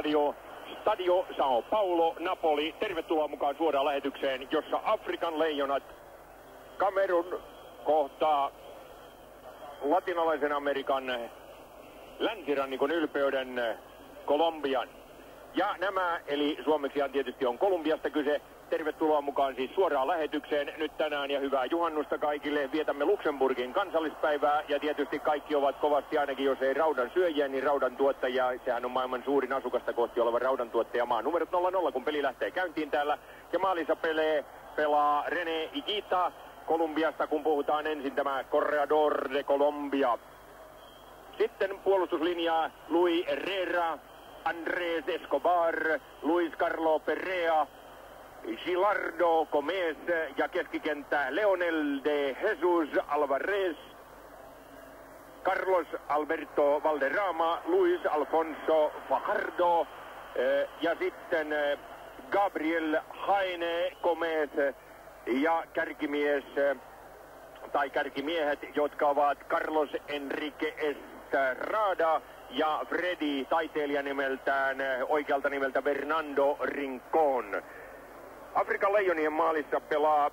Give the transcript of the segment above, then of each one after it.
Stadio Sao Paulo, Napoli. Tervetuloa mukaan suoraan lähetykseen, jossa Afrikan leijonat Kamerun kohtaa latinalaisen Amerikan länsirannikon ylpeyden Kolumbian. Ja nämä, eli suomeksi tietysti on Kolumbiasta kyse. Tervetuloa mukaan siis suoraan lähetykseen nyt tänään ja hyvää juhannusta kaikille. Vietämme Luxemburgin kansallispäivää ja tietysti kaikki ovat kovasti, ainakin jos ei raudan syöjiä, niin raudan tuottajia. Sehän on maailman suurin asukasta kohti oleva raudan tuottajamaa. Numerot 0-0, kun peli lähtee käyntiin täällä. Ja maalissa pelaa René Higuita Kolumbiasta, kun puhutaan ensin tämä Corredor de Colombia. Sitten puolustuslinjaa Luis Herrera, Andrés Escobar, Luis Carlos Perea, Gilardo Gomez ja keskikenttä Leonel de Jesus Alvarez, Carlos Alberto Valderrama, Luis Alfonso Fajardo ja sitten Gabriel Jaime Gomez ja kärkimies tai kärkimiehet, jotka ovat Carlos Enrique Estrada ja Freddy taiteilijanimeltään, oikealta nimeltä Fernando Rincon. Afrikan leijonien maalissa pelaa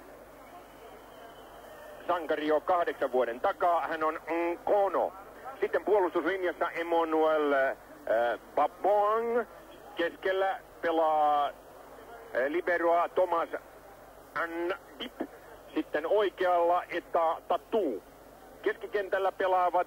sankari jo 8 vuoden takaa. Hän on Nkono. Sitten puolustuslinjassa Emmanuel Babong. Keskellä pelaa liberoa Thomas Andip. Sitten oikealla Eta Tatu. Keskikentällä pelaavat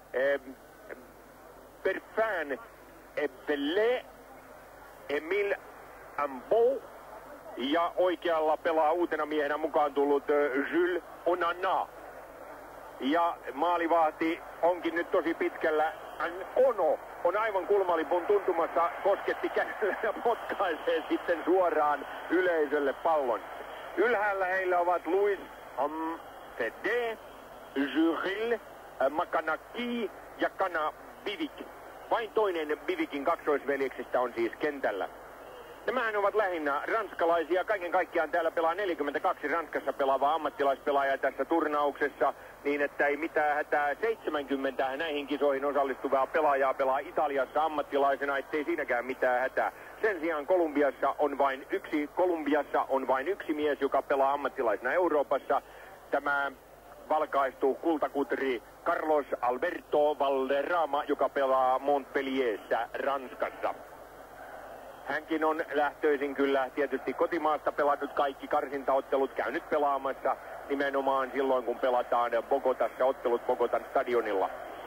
Perfan Ebele, Emile Ambo. Ja oikealla pelaa uutena miehenä mukaan tullut Jules Onana. Ja maalivahti onkin nyt tosi pitkällä. Ono on aivan kulmalipun tuntumassa, kosketti kädellä ja potkaisee sitten suoraan yleisölle pallon. Ylhäällä heillä ovat Luis Amfede, Juril Makanaki ja Kana Bivik. Vain toinen Bivikin kaksoisveljeksistä on siis kentällä. Nämähän ovat lähinnä ranskalaisia. Kaiken kaikkiaan täällä pelaa 42 Ranskassa pelaavaa ammattilaispelaajaa tässä turnauksessa, niin että ei mitään hätää. 70 näihin kisoihin osallistuvaa pelaajaa pelaa Italiassa ammattilaisena, ettei siinäkään mitään hätää. Sen sijaan Kolumbiassa on vain yksi mies, joka pelaa ammattilaisena Euroopassa. Tämä valkaistuu kultakutri Carlos Alberto Valderrama, joka pelaa Montpellierssä Ranskassa. Hänkin on lähtöisin kyllä tietysti kotimaasta, pelannut kaikki karsintaottelut, käynyt pelaamassa nimenomaan silloin, kun pelataan Bogotassa, ottelut Bogotan stadionilla.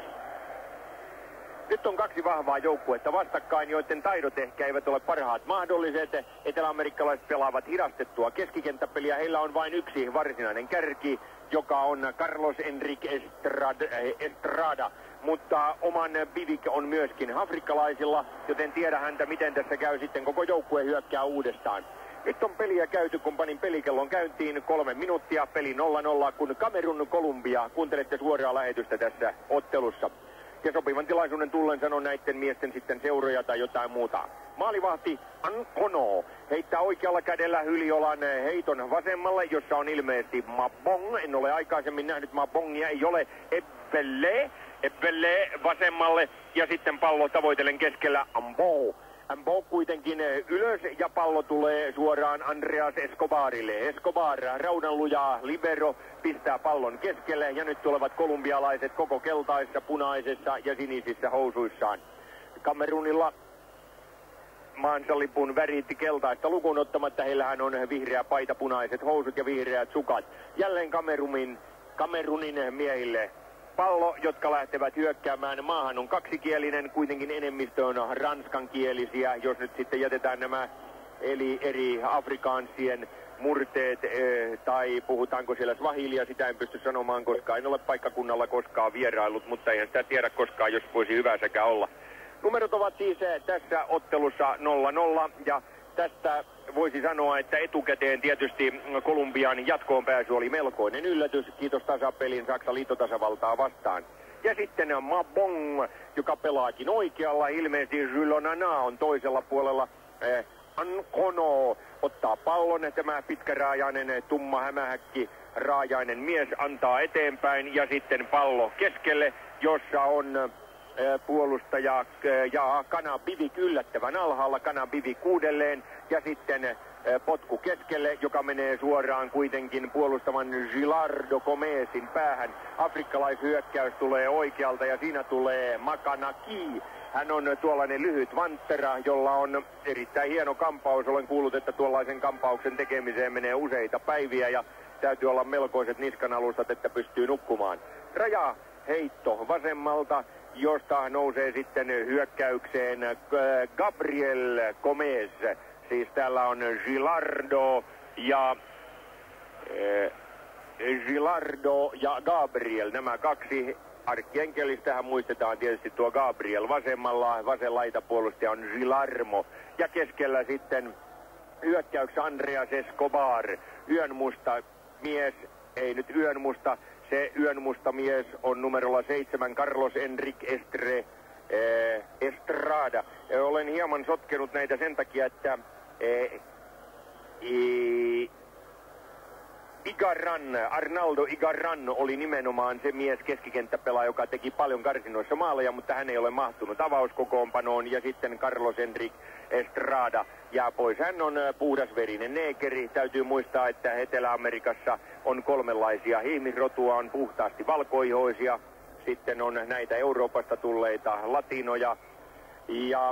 Nyt on kaksi vahvaa joukkuetta vastakkain, joiden taidot ehkä eivät ole parhaat mahdolliset. Eteläamerikkalaiset pelaavat hidastettua keskikenttäpeliä. Heillä on vain yksi varsinainen kärki, joka on Carlos Enrique Estrada. Mutta oman Bivik on myöskin afrikkalaisilla, joten tiedä häntä, miten tässä käy sitten. Koko joukkue hyökkää uudestaan. Nyt on peliä käyty, kun panin pelikellon käyntiin 3 minuuttia. Peli 0-0, kun Kamerun Kolumbia. Kuuntelette suoraa lähetystä tässä ottelussa. Ja sopivan tilaisuuden tullen sanon näiden miesten sitten seuroja tai jotain muuta. Maalivahti Ankono heittää oikealla kädellä Hyliolan heiton vasemmalle, jossa on ilmeisesti Mabong. En ole aikaisemmin nähnyt Mabongia, ei ole Ebele vasemmalle ja sitten pallo tavoitellen keskellä Ambo. Ambo kuitenkin ylös ja pallo tulee suoraan Andreas Escobarille. Escobar, raudanlujaa libero, pistää pallon keskelle ja nyt tulevat kolumbialaiset koko keltaissa, punaisessa ja sinisissä housuissaan. Kamerunilla maansalipun värit keltaista lukuun ottamatta, heillähän on vihreä paita, punaiset housut ja vihreät sukat. Jälleen Kamerunin miehille pallo, jotka lähtevät hyökkäämään. Maahan on kaksikielinen, kuitenkin enemmistö on ranskankielisiä, jos nyt sitten jätetään nämä eli eri afrikaansien murteet tai puhutaanko siellä swahilia, sitä en pysty sanomaan, koska en ole paikkakunnalla koskaan vierailut, mutta eihän sitä tiedä koskaan, jos voisi hyvä sekä olla. Numerot ovat siis tässä ottelussa 0-0 ja tästä voisi sanoa, että etukäteen tietysti Kolumbian jatkoon pääsy oli melkoinen yllätys. Kiitos tasapelin Saksan liittotasavaltaa vastaan. Ja sitten Mabong, joka pelaakin oikealla. Ilmeisesti Jules Onana on toisella puolella. Ankono ottaa pallon. Tämä pitkäraajainen, tumma hämähäkki raajainen mies antaa eteenpäin. Ja sitten pallo keskelle, jossa on puolustaja ja Kanabivik yllättävän alhaalla, Kanabivik uudelleen ja sitten potku keskelle, joka menee suoraan kuitenkin puolustavan Gilardo Gomezin päähän. Afrikkalaishyökkäys tulee oikealta ja siinä tulee Makanaki. Hän on tuollainen lyhyt vanttera, jolla on erittäin hieno kampaus. Olen kuullut, että tuollaisen kampauksen tekemiseen menee useita päiviä ja täytyy olla melkoiset niskanalustat, että pystyy nukkumaan. Rajaheitto vasemmalta, josta nousee sitten hyökkäykseen Gabriel Gomez. Siis täällä on Gilardo ja Gabriel, nämä kaksi. Arkkienkellistähän muistetaan tietysti tuo Gabriel vasemmalla, vasen laitapuolustaja on Gilarmo. Ja keskellä sitten hyökkäyksessä Andreas Escobar, yönmusta mies, ei nyt yönmusta, se yönmusta mies on numerolla 7 Carlos Enrique Estrada. Olen hieman sotkenut näitä sen takia, että Arnaldo Igarran oli nimenomaan se mies keskikenttäpelaaja, joka teki paljon karsinoissa maaleja, mutta hän ei ole mahtunut avauskokoonpanoon. Ja sitten Carlos Enrique Estrada jää pois. Hän on puhdasverinen neekeri. Täytyy muistaa, että Etelä-Amerikassa on kolmenlaisia ihmisrotua, on puhtaasti valkoihoisia. Sitten on näitä Euroopasta tulleita latinoja ja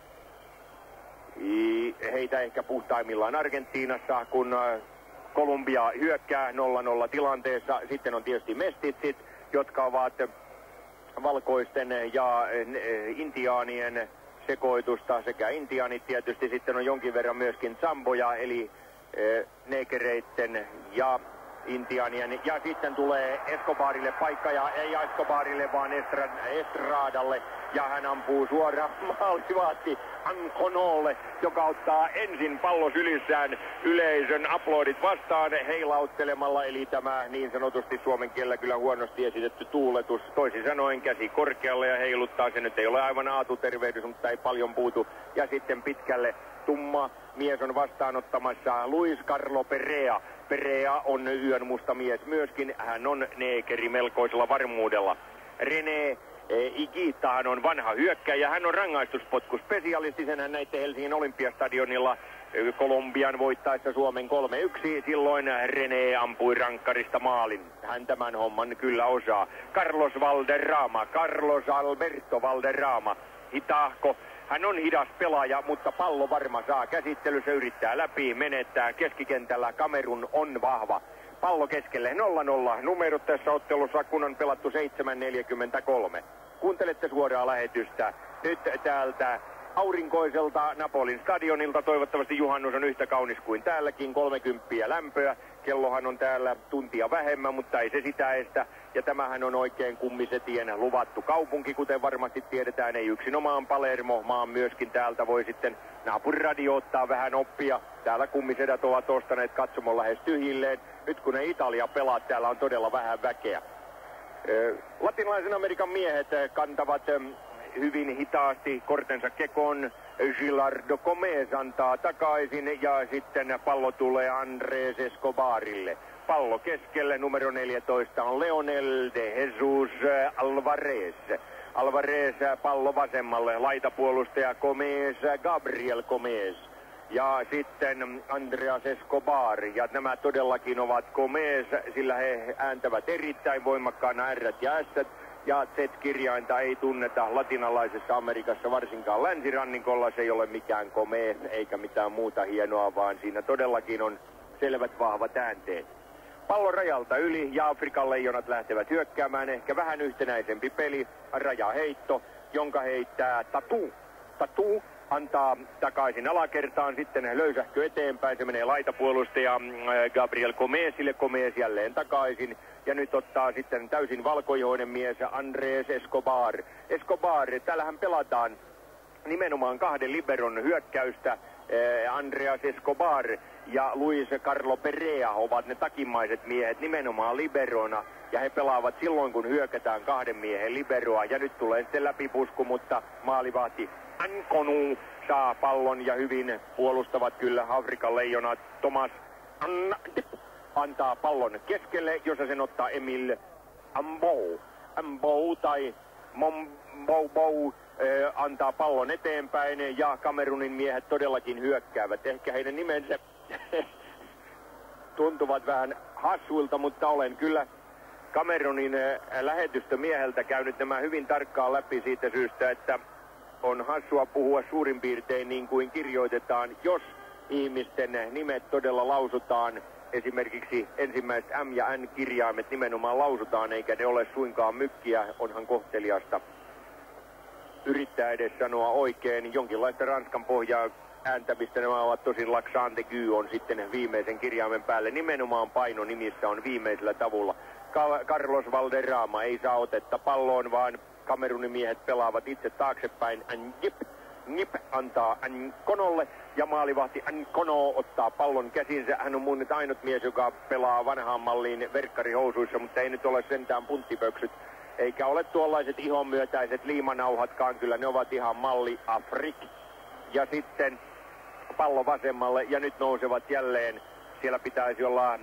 heitä ehkä puhtaimmillaan Argentiinassa, kun Kolumbia hyökkää 0-0 tilanteessa. Sitten on tietysti mestitsit, jotka ovat valkoisten ja intiaanien sekoitusta, sekä intiaanit tietysti. Sitten on jonkin verran myöskin zamboja, eli neekereitten ja intiaanien. Ja sitten tulee Escobarille paikka, ja ei Escobarille, vaan Estradalle. Ja hän ampuu suoraan maalivahti Anconolle, joka ottaa ensin pallo sylissään yleisön aplodit vastaan heilauttelemalla. Eli tämä niin sanotusti suomen kielellä kyllä huonosti esitetty tuuletus. Toisin sanoen käsi korkealle ja heiluttaa. Se nyt ei ole aivan aatutervehdys, mutta ei paljon puutu. Ja sitten pitkälle tumma mies on vastaanottamassa Luis Carlo Perea. Perea on yön musta mies myöskin. Hän on neekeri melkoisella varmuudella. René Iguitahan on vanha hyökkäjä. Hän on rangaistuspotkuspesialisti. Senhän näitte Helsingin Olympiastadionilla Kolumbian voittaessa Suomen 3-1. Silloin René ampui rankkarista maalin. Hän tämän homman kyllä osaa. Carlos Alberto Valderrama. Hitaahko. Hän on hidas pelaaja, mutta pallo varma saa käsittelyssä, yrittää läpi, menettää keskikentällä. Kamerun on vahva. Pallo keskelle 0-0. Numerot tässä ottelussa, kun on pelattu 7.43. Kuuntelette suoraa lähetystä nyt täältä aurinkoiselta Napolin stadionilta. Toivottavasti juhannus on yhtä kaunis kuin täälläkin, 30 lämpöä. Kellohan on täällä tuntia vähemmän, mutta ei se sitä estä. Ja tämähän on oikein kummisetien luvattu kaupunki, kuten varmasti tiedetään. Ei yksinomaan Palermo, vaan myöskin täältä voi sitten naapuriradio ottaa vähän oppia. Täällä kummisedät ovat ostaneet katsomon lähes tyhjilleen. Nyt kun ei Italia pelaa, täällä on todella vähän väkeä. Latinalaisen Amerikan miehet kantavat hyvin hitaasti kortensa kekoon. Gilardo Gomez antaa takaisin ja sitten pallo tulee Andrés Escobarille. Pallo keskelle, numero 14 on Leonel de Jesus Alvarez. Alvarez pallo vasemmalle, laitapuolustaja Gomez, Gabriel Gomez. Ja sitten Andreas Escobar, ja nämä todellakin ovat Gomez, sillä he ääntävät erittäin voimakkaana R ja S. Ja Z-kirjainta ei tunneta latinalaisessa Amerikassa, varsinkaan länsirannikolla. Se ei ole mikään Gomez eikä mitään muuta hienoa, vaan siinä todellakin on selvät vahvat äänteet. Pallo rajalta yli ja Afrikan leijonat lähtevät hyökkäämään. Ehkä vähän yhtenäisempi peli. Rajaheitto, jonka heittää Tatu antaa takaisin alakertaan, sitten löysähkö eteenpäin, se menee laitapuolustaja Gabriel Gomezille, Gomez jälleen takaisin. Ja nyt ottaa sitten täysin valkoihoinen mies Andrés Escobar. Escobar, täällähän pelataan nimenomaan kahden liberon hyökkäystä. Andreas Escobar ja Luis Carlo Perea ovat ne takimaiset miehet nimenomaan liberona. Ja he pelaavat silloin, kun hyökätään kahden miehen liberoa. Ja nyt tulee sitten läpipusku, mutta maalivahti Anconu saa pallon ja hyvin puolustavat kyllä Afrikan leijonat. Thomas antaa pallon keskelle, jossa sen ottaa Emil Ambou tai Mombou antaa pallon eteenpäin ja Kamerunin miehet todellakin hyökkäävät. Ehkä heidän nimensä tuntuvat vähän hassuilta, mutta olen kyllä Kamerunin lähetystömieheltä käynyt nämä hyvin tarkkaan läpi siitä syystä, että on hassua puhua suurin piirtein niin kuin kirjoitetaan, jos ihmisten nimet todella lausutaan. Esimerkiksi ensimmäiset M ja N kirjaimet nimenomaan lausutaan, eikä ne ole suinkaan mykkiä, onhan kohteliasta yrittää edes sanoa oikein. Jonkinlaista ranskan pohjaa ääntämistä nämä ovat, tosin l'accent aigu on sitten viimeisen kirjaimen päälle. Nimenomaan paino nimissä on viimeisellä tavulla. Carlos Valderrama ei saa otetta palloon, vaan Kamerunin miehet pelaavat itse taaksepäin. Njip antaa Nkonolle ja maalivahti Nkono ottaa pallon käsinsä. Hän on mun nyt ainut mies, joka pelaa vanhaan malliin verkkarihousuissa, mutta ei nyt ole sentään punttipöksyt. Eikä ole tuollaiset ihonmyötäiset liimanauhatkaan, kyllä ne ovat ihan malli Afrik. Ja sitten pallo vasemmalle ja nyt nousevat jälleen. Siellä pitäisi olla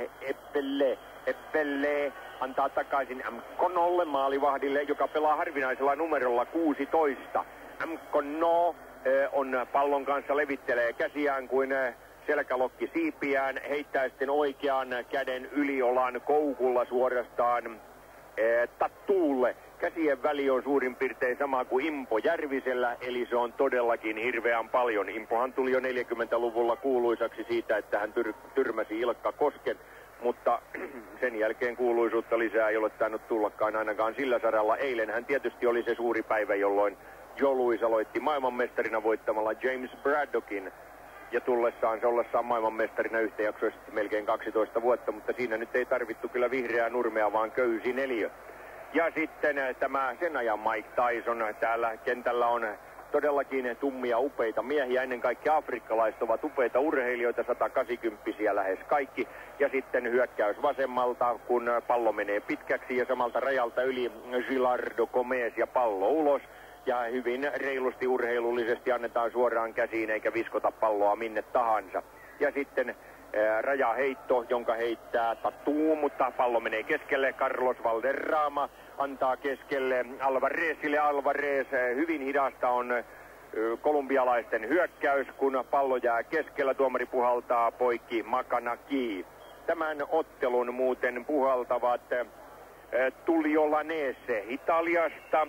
Epelle antaa takaisin Mkonolle maalivahdille, joka pelaa harvinaisella numerolla 16. Mkono on pallon kanssa, levittelee käsiään kuin selkälokki siipiään, heittää sitten oikean käden yliolan koukulla suorastaan Tatuulle. Käsien väli on suurin piirtein sama kuin Impo Järvisellä, eli se on todellakin hirveän paljon. Impohan tuli jo 40-luvulla kuuluisaksi siitä, että hän tyrmäsi Ilkka Kosken, mutta sen jälkeen kuuluisuutta lisää ei ole tainnut tullakaan ainakaan sillä saralla. Eilen hän tietysti oli se suuri päivä, jolloin Joe Louis aloitti maailmanmestarina voittamalla James Braddockin ja ollessaan maailmanmestarina yhtäjaksoisesti melkein 12 vuotta, mutta siinä nyt ei tarvittu kyllä vihreää nurmea, vaan köysi 4. Ja sitten tämä sen ajan Mike Tyson. Täällä kentällä on todellakin tummia upeita miehiä, ennen kaikkea afrikkalaiset ovat upeita urheilijoita, 180-vuotiaita lähes kaikki. Ja sitten hyökkäys vasemmalta, kun pallo menee pitkäksi ja samalta rajalta yli Gilardo Gomez ja pallo ulos. Ja hyvin reilusti urheilullisesti annetaan suoraan käsiin eikä viskota palloa minne tahansa. Ja sitten rajaheitto, jonka heittää Tatuu, mutta pallo menee keskelle. Carlos Valderrama antaa keskelle Alvarezille. Alvarez, hyvin hidasta on kolumbialaisten hyökkäys, kun pallo jää keskellä. Tuomari puhaltaa poikki Makanaki. Tämän ottelun muuten puhaltavat Tullio Lanese Italiasta,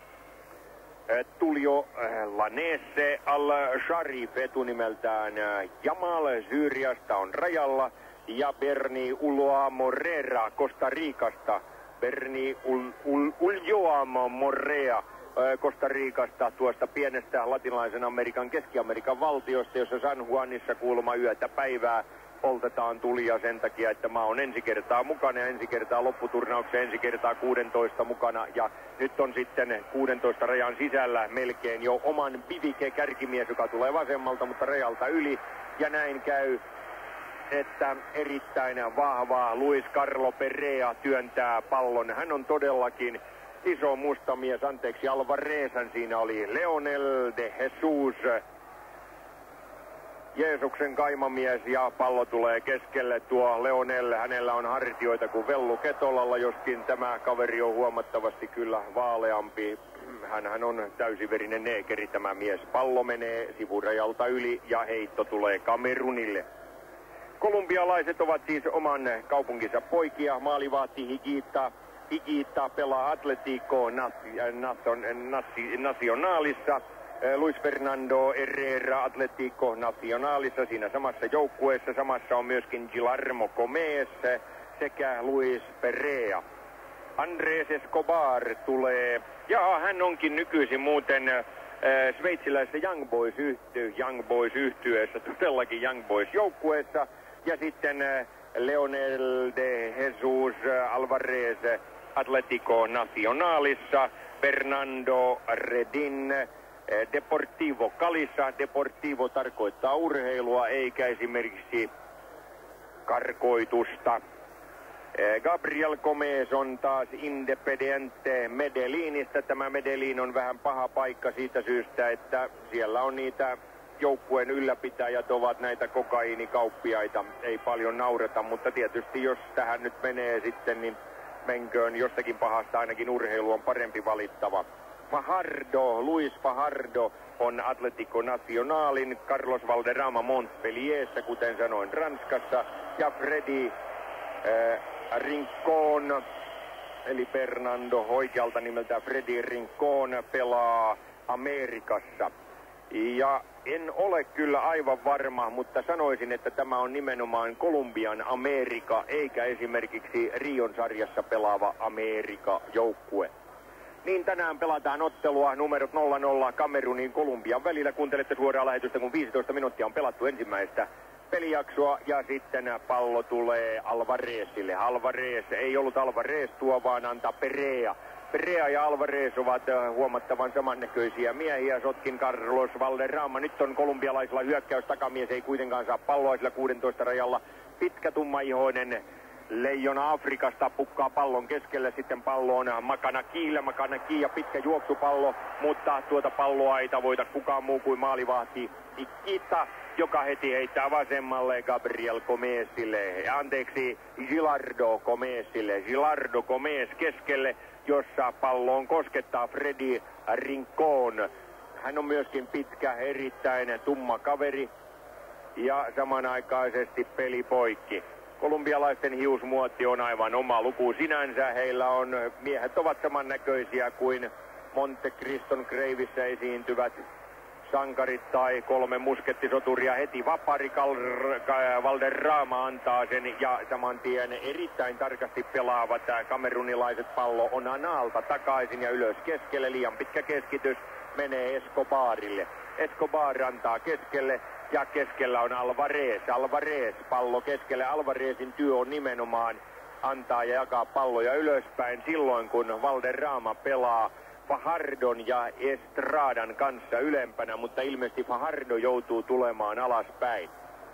Tullio Lanese Al-Sharif etunimeltään Jamal Syyriasta on rajalla ja Berni Ulloa Morera Costa Ricasta. Berni Ulloa Morera Costa Ricasta, tuosta pienestä latinalaisen Amerikan, Keski-Amerikan valtiosta, jossa San Juanissa kuulemma yötä päivää poltetaan tulia sen takia, että maa on ensi kertaa mukana ja ensi kertaa lopputurnauksen, ensi kertaa 16 mukana. Ja nyt on sitten 16 rajan sisällä melkein jo oman Bivike kärkimies, joka tulee vasemmalta, mutta rajalta yli. Ja näin käy, että erittäin vahva Luis Carlo Perea työntää pallon. Hän on todellakin iso musta mies, anteeksi Alvarezhan siinä oli, Leonel de Jesus, Jeesuksen kaimamies, ja pallo tulee keskelle. Tuo Leonel, hänellä on hartioita kuin Vellu Ketolalla, joskin tämä kaveri on huomattavasti kyllä vaaleampi. Hänhän on täysiverinen neekeri tämä mies. Pallo menee sivurajalta yli ja heitto tulee Kamerunille. Kolumbialaiset ovat siis oman kaupunkinsa poikia. Maalivahti Higuita pelaa Atletico Nacionalissa. Luis Fernando Herrera Atletico Nacionalissa siinä samassa joukkueessa. Samassa on myöskin Guillermo Gomez sekä Luis Perea. Andrés Escobar tulee, ja hän onkin nykyisin muuten sveitsiläisessä Young Boys yhtyeessä, todellakin Young Boys joukkueessa. Ja sitten Leonel de Jesus Alvarez Atletico Nacionalissa, Fernando Redin Deportivo Calissa. Deportivo tarkoittaa urheilua eikä esimerkiksi karkoitusta. Gabriel Gomez on taas Independiente Medellinistä. Tämä Medellin on vähän paha paikka siitä syystä, että siellä on niitä joukkueen ylläpitäjät ovat näitä kokaiinikauppiaita. Ei paljon naurata, mutta tietysti jos tähän nyt menee sitten, niin menköön jostakin pahasta, ainakin urheilu on parempi valittava. Fajardo, Luis Fajardo on Atlético Nacionalin, Carlos Valderrama Montpellierssä, kuten sanoin, Ranskassa, ja Freddy Rincón, eli Fernando oikealta nimeltä Freddy Rincón, pelaa Amerikassa. Ja en ole kyllä aivan varma, mutta sanoisin, että tämä on nimenomaan Kolumbian Amerika, eikä esimerkiksi Rion sarjassa pelaava Amerika-joukkue. Niin tänään pelataan ottelua numerot 0-0 Kamerunin Kolumbian välillä. Kuuntelette suoraa lähetystä, kun 15 minuuttia on pelattu ensimmäistä pelijaksoa, ja sitten pallo tulee Alvarezille. Alvarez ei ollut Alvarez tuo, vaan antaa Perea. Perea ja Alvarez ovat huomattavan samannäköisiä miehiä. Sotkin Carlos Valderrama. Nyt on kolumbialaisilla hyökkäys. Takamies ei kuitenkaan saa palloa sillä 16 rajalla. Pitkä tummaihoinen leijona Afrikasta pukkaa pallon keskelle. Sitten pallo on Makanaki ja pitkä juoksupallo. Mutta tuota palloa ei tavoita kukaan muu kuin maalivahti Ikita, joka heti heittää vasemmalle Gabriel Gomezille. Anteeksi, Gilardo Gomezille. Gilardo Gomez keskelle, jossa palloon koskettaa Freddy Rincón. Hän on myöskin pitkä, erittäin tumma kaveri ja samanaikaisesti peli poikki. Kolumbialaisten hiusmuotti on aivan oma luku sinänsä. Heillä on, miehet ovat samannäköisiä kuin Monte Criston Gravissa esiintyvät sankarit tai 3 muskettisoturia. Heti vapari Valderrama antaa sen, ja saman tien erittäin tarkasti pelaavat kamerunilaiset. Pallo on Analta takaisin ja ylös keskelle. Liian pitkä keskitys menee Escobarille. Escobar antaa keskelle ja keskellä on Alvarez. Alvarez pallo keskelle. Alvarezin työ on nimenomaan antaa ja jakaa palloja ylöspäin silloin, kun Valderrama pelaa Fajardon ja Estradan kanssa ylempänä, mutta ilmeisesti Fajardo joutuu tulemaan alaspäin.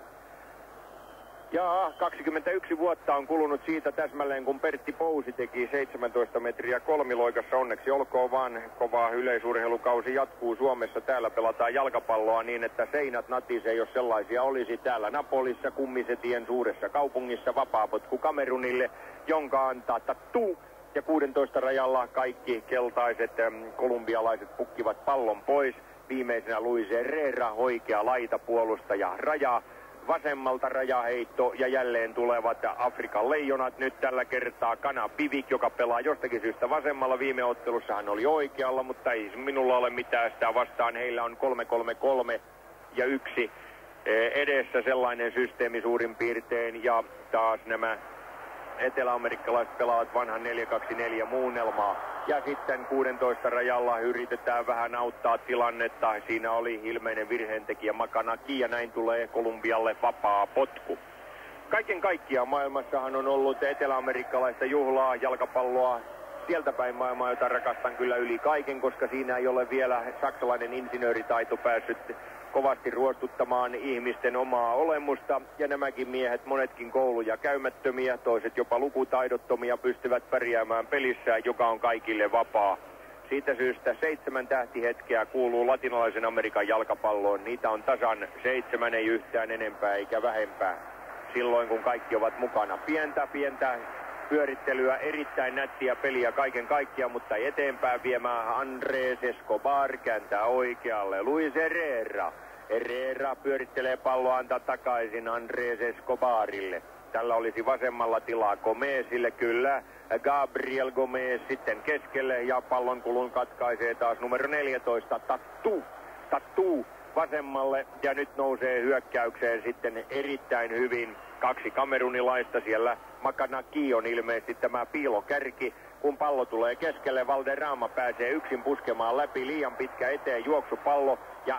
Ja 21 vuotta on kulunut siitä täsmälleen, kun Pertti Pousi teki 17 metriä kolmiloikassa. Onneksi olkoon vaan, kova yleisurheilukausi jatkuu Suomessa. Täällä pelataan jalkapalloa niin, että seinät natisee, jos sellaisia olisi. Täällä Napolissa, Kummisetien suuressa kaupungissa, vapaapotku Kamerunille, jonka antaa Tatu. Ja 16 rajalla kaikki keltaiset kolumbialaiset pukkivat pallon pois. Viimeisenä Luis Herrera, oikea laitapuolustaja, raja. Vasemmalta rajaheitto ja jälleen tulevat Afrikan leijonat. Nyt tällä kertaa Kana Pivik, joka pelaa jostakin syystä vasemmalla. Viime ottelussa hän oli oikealla, mutta ei minulla ole mitään sitä vastaan. Heillä on 3-3-3 ja 1 edessä, sellainen systeemi suurin piirtein. Ja taas nämä eteläamerikkalaiset pelaavat vanhan 4-2-4 muunnelmaa. Ja sitten 16 rajalla yritetään vähän auttaa tilannetta. Siinä oli ilmeinen virheentekijä Makanaki, ja näin tulee Kolumbialle vapaa potku. Kaiken kaikkiaan maailmassahan on ollut eteläamerikkalaista juhlaa, jalkapalloa sieltä päin maailmaa, jota rakastan kyllä yli kaiken, koska siinä ei ole vielä saksalainen insinööritaito päässyt kovasti ruostuttamaan ihmisten omaa olemusta. Ja nämäkin miehet, monetkin kouluja käymättömiä, toiset jopa lukutaidottomia, pystyvät pärjäämään pelissään, joka on kaikille vapaa. Siitä syystä 7 tähtihetkeä kuuluu latinalaisen Amerikan jalkapalloon. Niitä on tasan 7, ei yhtään enempää eikä vähempää. Silloin kun kaikki ovat mukana. Pientä pyörittelyä, erittäin nättiä peliä kaiken kaikkiaan, mutta eteenpäin viemään Andrés Escobar, kääntää oikealle Luis Herrera. Herrera pyörittelee palloa, antaa takaisin Andrés Escobarille. Tällä olisi vasemmalla tilaa Gomezille, kyllä. Gabriel Gomez sitten keskelle ja pallon kulun katkaisee taas numero 14, Tatu vasemmalle, ja nyt nousee hyökkäykseen sitten erittäin hyvin 2 kamerunilaista. Siellä Makanaki on ilmeisesti tämä piilokärki. Kun pallo tulee keskelle, Valderrama pääsee yksin puskemaan läpi, liian pitkä eteen juoksupallo, ja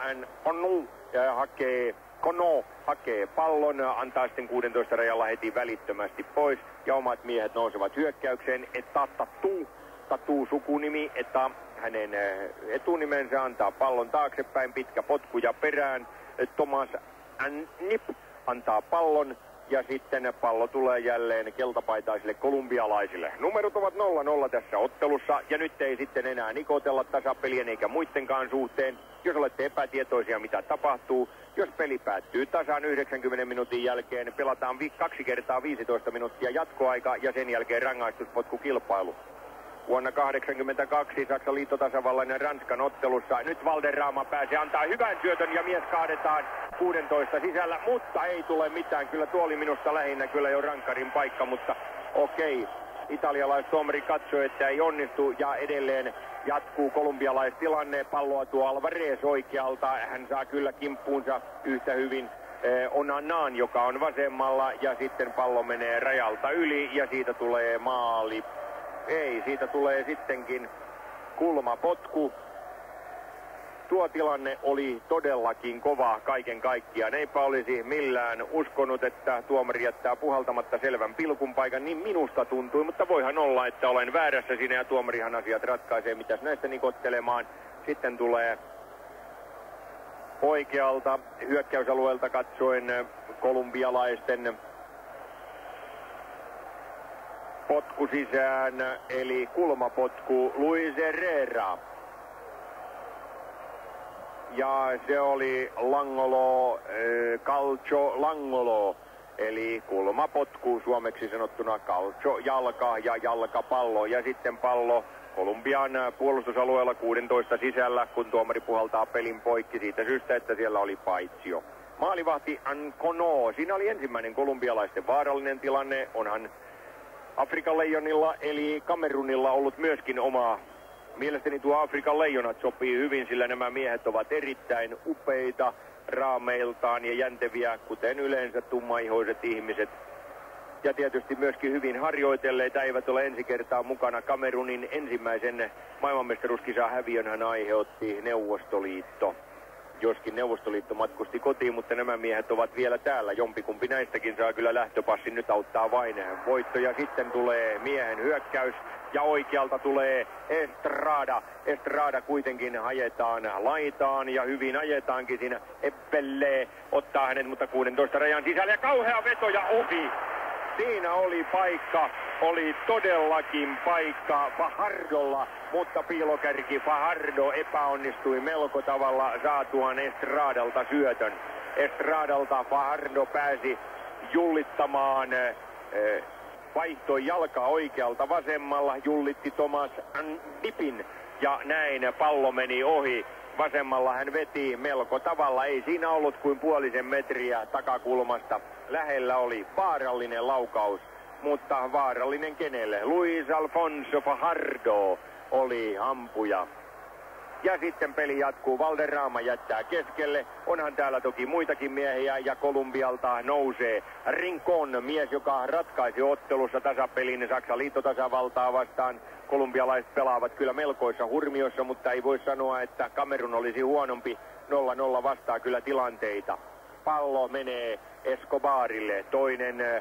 Kono hakee pallon, antaa sitten 16 rajalla heti välittömästi pois, ja omat miehet nousevat hyökkäykseen. Tatu sukunimi, että hänen etunimensä, antaa pallon taaksepäin, pitkä potku ja perään. Thomas Nip antaa pallon Ja sitten pallo tulee jälleen keltapaitaisille kolumbialaisille. Numerot ovat 0-0 tässä ottelussa ja nyt ei sitten enää nikotella tasapelien eikä muittenkaan suhteen. Jos olette epätietoisia mitä tapahtuu, jos peli päättyy tasan 90 minuutin jälkeen, pelataan 2 kertaa 15 minuuttia jatkoaika ja sen jälkeen rangaistuspotkukilpailu. Vuonna 1982 Saksan liittotasavallan ja Ranskan ottelussa. Nyt Valderrama pääsee antaa hyvän syötön ja mies kaadetaan 16 sisällä, mutta ei tule mitään. Kyllä tuo oli minusta lähinnä kyllä jo rankkarin paikka, mutta okei. Italialaistuomari katsoi, että ei onnistu ja edelleen jatkuu kolumbialaistilanne. Palloa tuo Alvarez oikealta. Hän saa kyllä kimppuunsa yhtä hyvin Onanaan, joka on vasemmalla ja sitten pallo menee rajalta yli ja siitä tulee maali. Ei, siitä tulee sittenkin kulmapotku. Tuo tilanne oli todellakin kova kaiken kaikkiaan. Eipä olisi millään uskonut, että tuomari jättää puhaltamatta selvän pilkun paikan. Niin minusta tuntui, mutta voihan olla, että olen väärässä siinä ja tuomarihan asiat ratkaisee. Mitäs näistä nikottelemaan. Sitten tulee oikealta hyökkäysalueelta katsoen kolumbialaisten potku sisään, eli kulmapotku Luis Herrera. Ja se oli calcio langolo, eli kulmapotku suomeksi sanottuna calcio jalka ja jalkapallo. Ja sitten pallo Kolumbian puolustusalueella 16 sisällä, kun tuomari puhaltaa pelin poikki siitä syystä, että siellä oli paitsio. Maalivahti Ancono, siinä oli ensimmäinen kolumbialaisten vaarallinen tilanne, onhan Afrikan leijonilla eli Kamerunilla ollut myöskin oma. Mielestäni tuo Afrikan leijonat sopii hyvin, sillä nämä miehet ovat erittäin upeita raameiltaan ja jänteviä, kuten yleensä tummaihoiset ihmiset. Ja tietysti myöskin hyvin harjoitelleita, eivät ole ensi kertaa mukana. Kamerunin ensimmäisen maailmanmestaruuskisan häviön hän aiheutti Neuvostoliitto. Joskin Neuvostoliitto matkusti kotiin, mutta nämä miehet ovat vielä täällä. Jompikumpi näistäkin saa kyllä lähtöpassin, nyt auttaa vain voitto. Ja sitten tulee miehen hyökkäys ja oikealta tulee Estrada. Estrada kuitenkin ajetaan laitaan ja hyvin ajetaankin siinä. Eppelle ottaa hänet, mutta 16 rajan sisällä ja kauhea veto ja ohi. Siinä oli paikka, oli todellakin paikka Fajardolla, mutta piilokärki Fajardo epäonnistui melko tavalla saatuaan Estradalta syötön. Estradalta Fajardo pääsi jullittamaan, vaihtoi jalka oikealta vasemmalla, jullitti Thomas Andipin ja näin pallo meni ohi. Vasemmalla hän veti melko tavalla, ei siinä ollut kuin puolisen metriä takakulmasta. Lähellä oli vaarallinen laukaus, mutta vaarallinen kenelle? Luis Alfonso Fajardo oli ampuja. Ja sitten peli jatkuu. Valderrama jättää keskelle. Onhan täällä toki muitakin miehiä ja Kolumbialta nousee Rincon, mies joka ratkaisi ottelussa tasapelin Saksan liittotasavaltaa vastaan. Kolumbialaiset pelaavat kyllä melkoissa hurmiossa, mutta ei voi sanoa, että Kamerun olisi huonompi. 0-0 vastaa kyllä tilanteita. Pallo menee Escobarille, toinen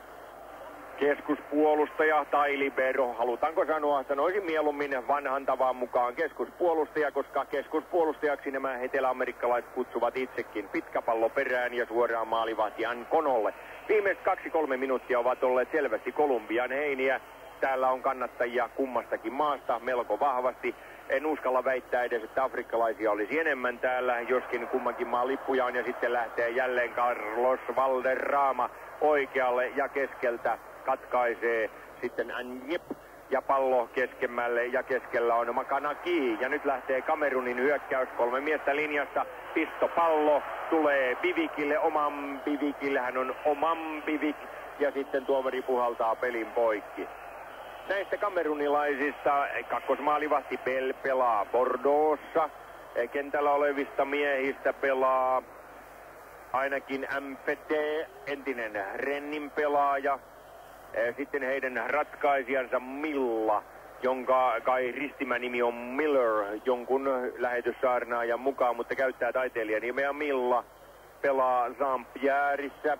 keskuspuolustaja tai libero, halutaanko sanoa, sanoisin mieluummin vanhan tavan mukaan keskuspuolustaja, koska keskuspuolustajaksi nämä eteläamerikkalaiset kutsuvat itsekin. Pitkä pallo perään ja suoraan maalivahti Anconolle. Viimeiset 2-3 minuuttia ovat olleet selvästi Kolumbian heiniä. Täällä on kannattajia kummastakin maasta melko vahvasti. En uskalla väittää edes, että afrikkalaisia olisi enemmän täällä, joskin kummankin maan lippuja on. Ja sitten lähtee jälleen Carlos Valderrama oikealle ja keskeltä katkaisee sitten Anjep ja pallo keskemmälle ja keskellä on Makanaki. Ja nyt lähtee Kamerunin hyökkäys, 3 miestä linjassa, pistopallo tulee Bivikille, oman Bivikille, hän on oman Bivik ja sitten tuomari puhaltaa pelin poikki. Näistä kamerunilaisista kakkosmaalivahti pelaa Bordeauxssa. Kentällä olevista miehistä pelaa ainakin MPT, entinen Rennin pelaaja. Sitten heidän ratkaisijansa Milla, jonka kai ristimänimi on Miller, jonkun lähetyssaarnaajan mukaan, mutta käyttää taiteilijan nimeä Milla. Pelaa Jean-Pierreissä.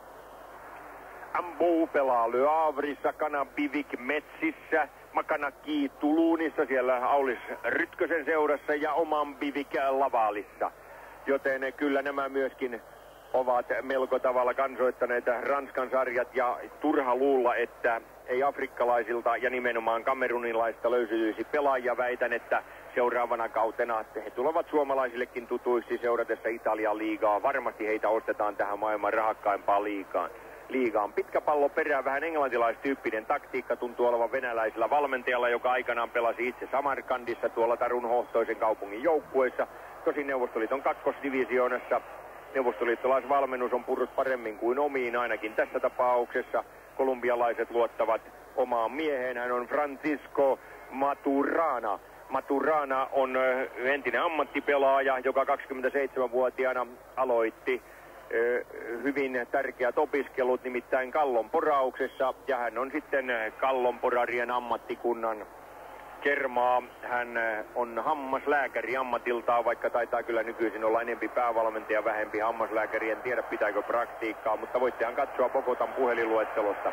Ambou pelaa Le Havrissa, Kanabivik Metsissä, Makanaki Tulunissa, siellä Aulis Rytkösen seurassa ja Oman Bivik Lavalissa. Joten kyllä nämä myöskin ovat melko tavalla kansoittaneet Ranskan sarjat ja turha luulla, että ei afrikkalaisilta ja nimenomaan kamerunilaista löysyisi pelaajia. Väitän, että seuraavana kautena he tulevat suomalaisillekin tutuiksi seuratessa Italian liigaa. Varmasti heitä ostetaan tähän maailman rahakkaimpaan liigaan. Pitkä pallo perään, vähän englantilaistyyppinen taktiikka tuntuu olevan venäläisellä valmentajalla, joka aikanaan pelasi itse Samarkandissa tuolla Tarun hohtoisen kaupungin joukkueissa. Tosin Neuvostoliiton kakkosdivisioonassa neuvostoliittolaisvalmennus on purrut paremmin kuin omiin, ainakin tässä tapauksessa. Kolumbialaiset luottavat omaan mieheen, hän on Francisco Maturana. Maturana on entinen ammattipelaaja, joka 27-vuotiaana aloitti hyvin tärkeät opiskelut, nimittäin kallonporauksessa, ja hän on sitten kallonporarien ammattikunnan kermaa. Hän on hammaslääkäri ammatiltaan, vaikka taitaa kyllä nykyisin olla enempi päävalmentaja, vähempi hammaslääkäri. En tiedä pitääkö praktiikkaa, mutta voittehan katsoa Bogotan puhelinluettelosta.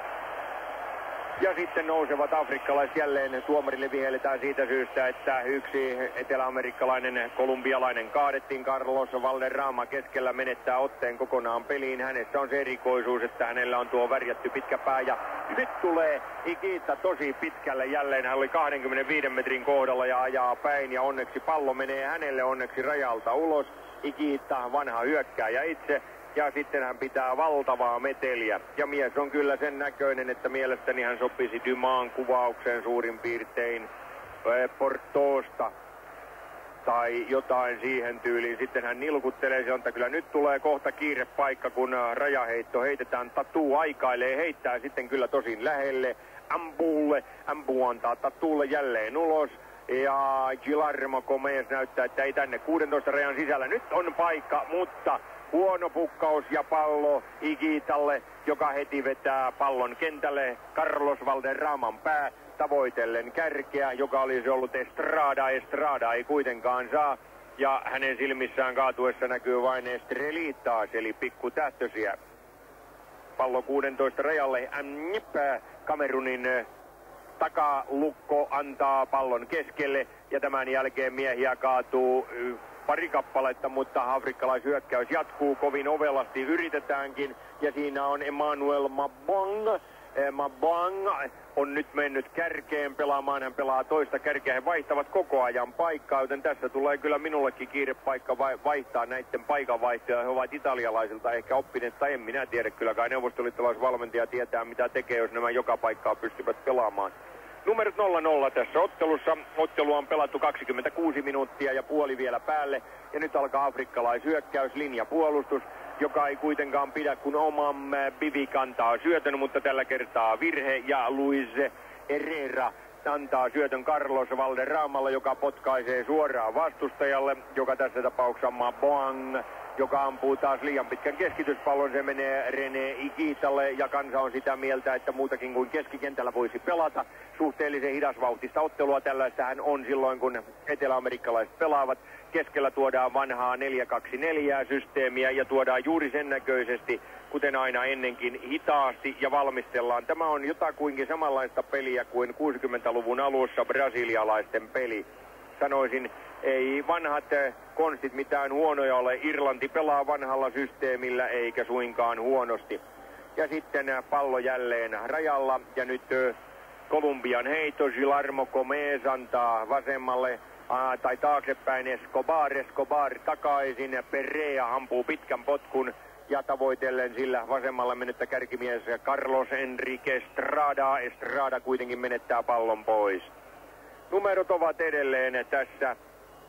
Ja sitten nousevat afrikkalaiset jälleen tuomarille vihelletään siitä syystä, että yksi eteläamerikkalainen kolumbialainen kaadettiin. Carlos Valderrama keskellä menettää otteen kokonaan peliin. Hänessä on se erikoisuus, että hänellä on tuo värjätty pitkä pää. Ja nyt tulee Higuita tosi pitkälle jälleen. Hän oli 25 metrin kohdalla ja ajaa päin. Ja onneksi pallo menee hänelle onneksi rajalta ulos. Higuita, vanha hyökkääjä itse. Ja sitten hän pitää valtavaa meteliä. Ja mies on kyllä sen näköinen, että mielestäni hän sopisi Dumaan kuvaukseen suurin piirtein Portoosta tai jotain siihen tyyliin. Sitten hän nilkuttelee sieltä, että kyllä nyt tulee kohta kiirepaikka, kun rajaheitto heitetään. Tatu aikailee, heittää sitten kyllä tosin lähelle Ambulle. Ambu antaa Tatulle jälleen ulos. Ja Guillermo Gomez näyttää, että ei tänne 16 rajan sisällä. Nyt on paikka, mutta huono pukkaus ja pallo Higuitalle, joka heti vetää pallon kentälle. Carlos Valderraman pää tavoitellen kärkeä, joka olisi ollut Estrada. Estrada ei kuitenkaan saa. Ja hänen silmissään kaatuessa näkyy vain Estrelitas, eli pikkutähtösiä. Pallo 16 rajalle. Kamerunin takalukko antaa pallon keskelle. Ja tämän jälkeen miehiä kaatuu pari kappaletta, mutta afrikkalaishyökkäys jatkuu kovin ovelasti, yritetäänkin, ja siinä on Emmanuel Mabong. Mabong on nyt mennyt kärkeen pelaamaan, hän pelaa toista kärkeä, he vaihtavat koko ajan paikkaa, joten tässä tulee kyllä minullekin kiirepaikka vaihtaa näiden paikanvaihtoja. He ovat italialaisilta ehkä oppineet, tai en minä tiedä, kyllä kai neuvostoliittolaisvalmentaja tietää mitä tekee, jos nämä joka paikkaa pystyvät pelaamaan. Numerot 0-0 tässä ottelussa. Ottelu on pelattu 26 minuuttia ja puoli vielä päälle. Ja nyt alkaa afrikkalaishyökkäys, linjapuolustus, joka ei kuitenkaan pidä, kun Oman Bivik antaa syötön, mutta tällä kertaa virhe. Ja Luis Herrera antaa syötön Carlos Valderramalle, joka potkaisee suoraan vastustajalle, joka tässä tapauksessa Maboang, joka ampuu taas liian pitkän keskityspallon. Se menee René Higuitalle ja kansa on sitä mieltä, että muutakin kuin keskikentällä voisi pelata. Suhteellisen hidasvauhtista ottelua tällaistähän on silloin, kun eteläamerikkalaiset pelaavat. Keskellä tuodaan vanhaa 4-2-4 systeemiä ja tuodaan juuri sen näköisesti, kuten aina ennenkin, hitaasti ja valmistellaan. Tämä on jotakuinkin samanlaista peliä kuin 60-luvun alussa brasilialaisten peli. Sanoisin, ei vanhat konstit mitään huonoja ole. Irlanti pelaa vanhalla systeemillä eikä suinkaan huonosti. Ja sitten pallo jälleen rajalla ja nyt Kolumbian heitto. Guillermo Gomez antaa vasemmalle tai taaksepäin Escobar takaisin. Perea ampuu pitkän potkun ja tavoitellen sillä vasemmalla menettä kärkimies Carlos Enrique Estrada. Estrada kuitenkin menettää pallon pois. Numerot ovat edelleen tässä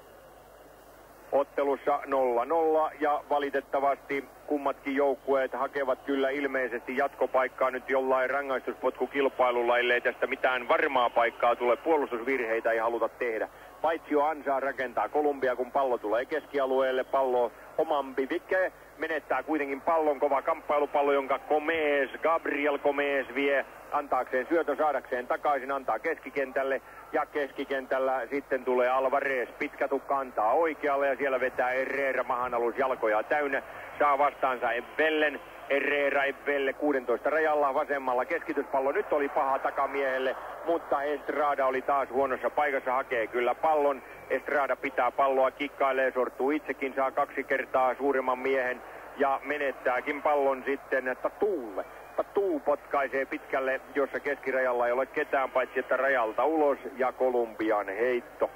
ottelussa 0-0 ja valitettavasti kummatkin joukkueet hakevat kyllä ilmeisesti jatkopaikkaa nyt jollain rangaistuspotkukilpailulla, ellei tästä mitään varmaa paikkaa tule. Puolustusvirheitä ei haluta tehdä. Paitsi jo ansaa rakentaa Kolumbia, kun pallo tulee keskialueelle. Pallo Oman Bivik menettää kuitenkin pallon, kova kamppailupallo, jonka Gabriel Gomez vie antaakseen syötön saadakseen takaisin, antaa keskikentälle. Ja keskikentällä sitten tulee Alvarez, pitkä tukka antaa oikealle ja siellä vetää Herrera mahanalus jalkoja täynnä. Saa vastaansa Evellen, Herrera Evelle 16 rajalla vasemmalla keskityspallo. Nyt oli paha takamiehelle, mutta Estrada oli taas huonossa paikassa, hakee kyllä pallon. Estrada pitää palloa, kikkailee, sortuu itsekin, saa 2 kertaa suuremman miehen ja menettääkin pallon sitten Tatuulle. Tatuu potkaisee pitkälle, jossa keskirajalla ei ole ketään paitsi että rajalta ulos ja Kolumbian heitto.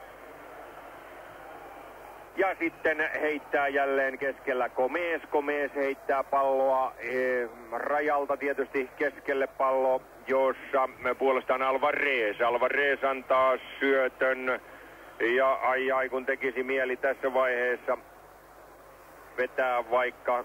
Ja sitten heittää jälleen keskellä Gomez. Gomez heittää palloa rajalta tietysti keskelle pallo, jossa puolestaan Alvarez. Alvarez antaa syötön ja ai kun tekisi mieli tässä vaiheessa vetää vaikka...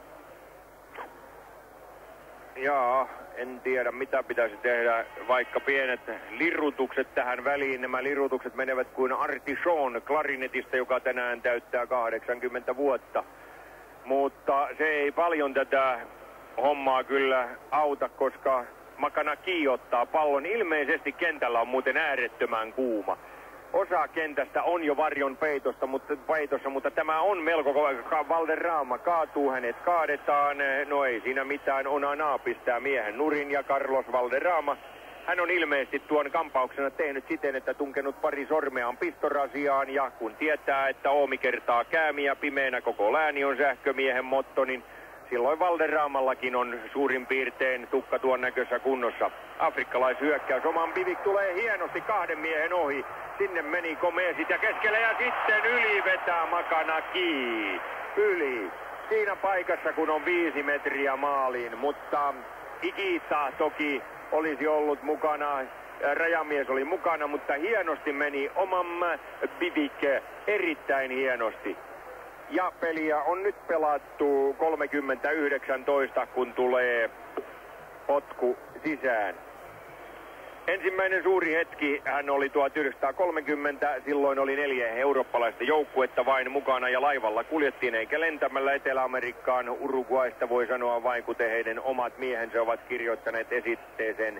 En tiedä mitä pitäisi tehdä, vaikka pienet lirrutukset tähän väliin. Nämä lirrutukset menevät kuin Artichon klarinetista, joka tänään täyttää 80 vuotta. Mutta se ei paljon tätä hommaa kyllä auta, koska Makanaki ottaa pallon. Ilmeisesti kentällä on muuten äärettömän kuuma. Osa kentästä on jo varjon peitossa, mutta tämä on melko kova. Valderrama kaatuu, hänet kaadetaan. No ei siinä mitään, Onana pistää miehen nurin ja Carlos Valderrama. Hän on ilmeisesti tuon kampauksena tehnyt siten, että tunkenut pari sormeaan pistorasiaan. Ja kun tietää, että Oomi kertaa käämiä, pimeänä koko lääni on sähkömiehen motto, niin silloin Valderramallakin on suurin piirtein tukka tuon näköisessä kunnossa. Afrikkalaishyökkäys, Oman Bivik tulee hienosti kahden miehen ohi. Sinne meni Gomezit ja keskelle ja sitten yli vetää Makanaki. Yli. Siinä paikassa kun on 5 metriä maaliin, mutta Higuita toki olisi ollut mukana. Rajamies oli mukana, mutta hienosti meni Oman Bivik, erittäin hienosti. Ja peliä on nyt pelattu 30-19, kun tulee potku sisään. Ensimmäinen suuri hetki hän oli 1930, silloin oli 4 eurooppalaista joukkuetta vain mukana ja laivalla kuljettiin eikä lentämällä Etelä-Amerikkaan. Uruguaysta voi sanoa vain, kuten heidän omat miehensä ovat kirjoittaneet esitteeseen.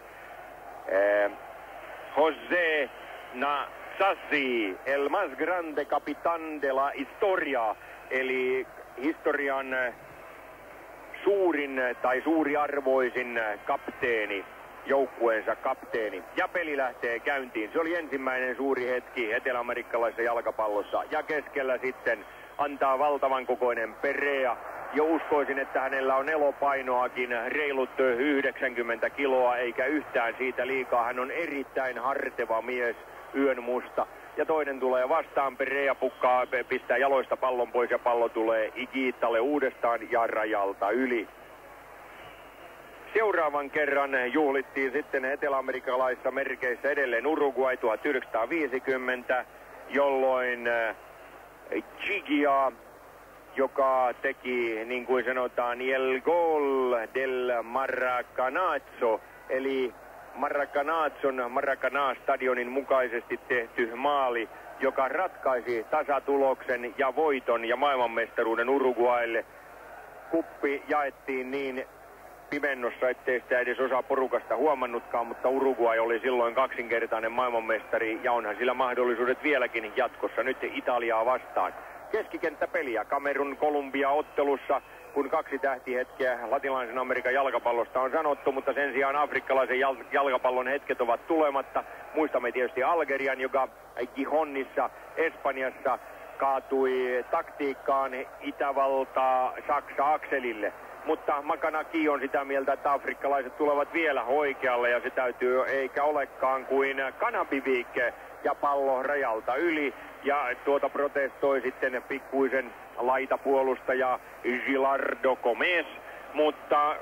José Nasasi, el más grande capitán de la historia, eli historian suurin tai suuriarvoisin kapteeni, joukkueensa kapteeni. Ja peli lähtee käyntiin. Se oli ensimmäinen suuri hetki eteläamerikkalaisessa jalkapallossa. Ja keskellä sitten antaa valtavan kokoinen Perea. Jo uskoisin, että hänellä on elopainoakin reilut 90 kiloa, eikä yhtään siitä liikaa. Hän on erittäin harteva mies, yön musta. Ja toinen tulee vastaan, Perea pistää jaloista pallon pois ja pallo tulee Higuitalle uudestaan ja rajalta yli. Seuraavan kerran juhlittiin sitten eteläamerikkalaisissa merkeissä edelleen Uruguay 1950, jolloin Chigia, joka teki niin kuin sanotaan el gol del Maracanazo, eli Maracanã-stadionin mukaisesti tehty maali, joka ratkaisi tasatuloksen ja voiton ja maailmanmestaruuden Uruguaylle. Kuppi jaettiin niin pimennossa, ettei sitä edes osa porukasta huomannutkaan, mutta Uruguay oli silloin kaksinkertainen maailmanmestari ja onhan sillä mahdollisuudet vieläkin jatkossa nyt Italiaa vastaan. Keskikenttäpeliä Kamerun Kolumbia ottelussa, kun 2 tähtihetkeä latinalaisen Amerikan jalkapallosta on sanottu, mutta sen sijaan afrikkalaisen jalkapallon hetket ovat tulematta. Muistamme tietysti Algerian, joka Gijonnissa Espanjassa kaatui taktiikkaan Itävalta-Saksa-akselille. Mutta Makanaki on sitä mieltä, että afrikkalaiset tulevat vielä oikealle ja se täytyy eikä olekaan kuin Kanabivik ja pallo rajalta yli. Ja tuota protestoi sitten pikkuisen laitapuolustaja Gilardo Gomez, mutta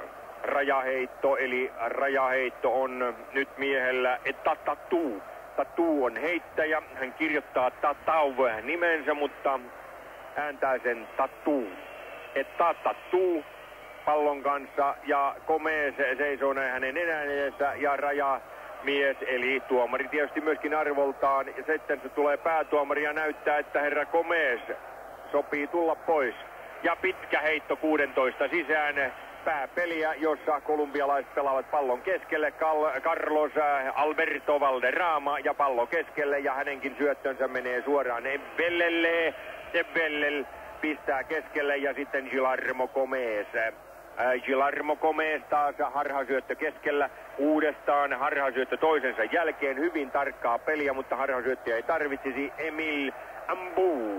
rajaheitto on nyt miehellä Tatu. Tatu on heittäjä, hän kirjoittaa Tatau nimensä, mutta ääntää sen Tatu. Tatu pallon kanssa ja Gomez seisoo hänen enää edessä ja rajamies, eli tuomari tietysti myöskin arvoltaan. Ja sitten se tulee päätuomari ja näyttää, että herra Gomez sopii tulla pois. Ja pitkä heitto 16 sisään. Pääpeliä, jossa kolumbialaiset pelaavat pallon keskelle. Carlos Alberto Valderrama ja pallo keskelle ja hänenkin syöttönsä menee suoraan Ebellelle. Ebellel pistää keskelle ja sitten Guillermo Gomez. Guillermo Gomez taas harhasyöttö keskellä, uudestaan harhasyöttö toisensa jälkeen, hyvin tarkkaa peliä, mutta harhasyöttöjä ei tarvitsisi. Emil Ambu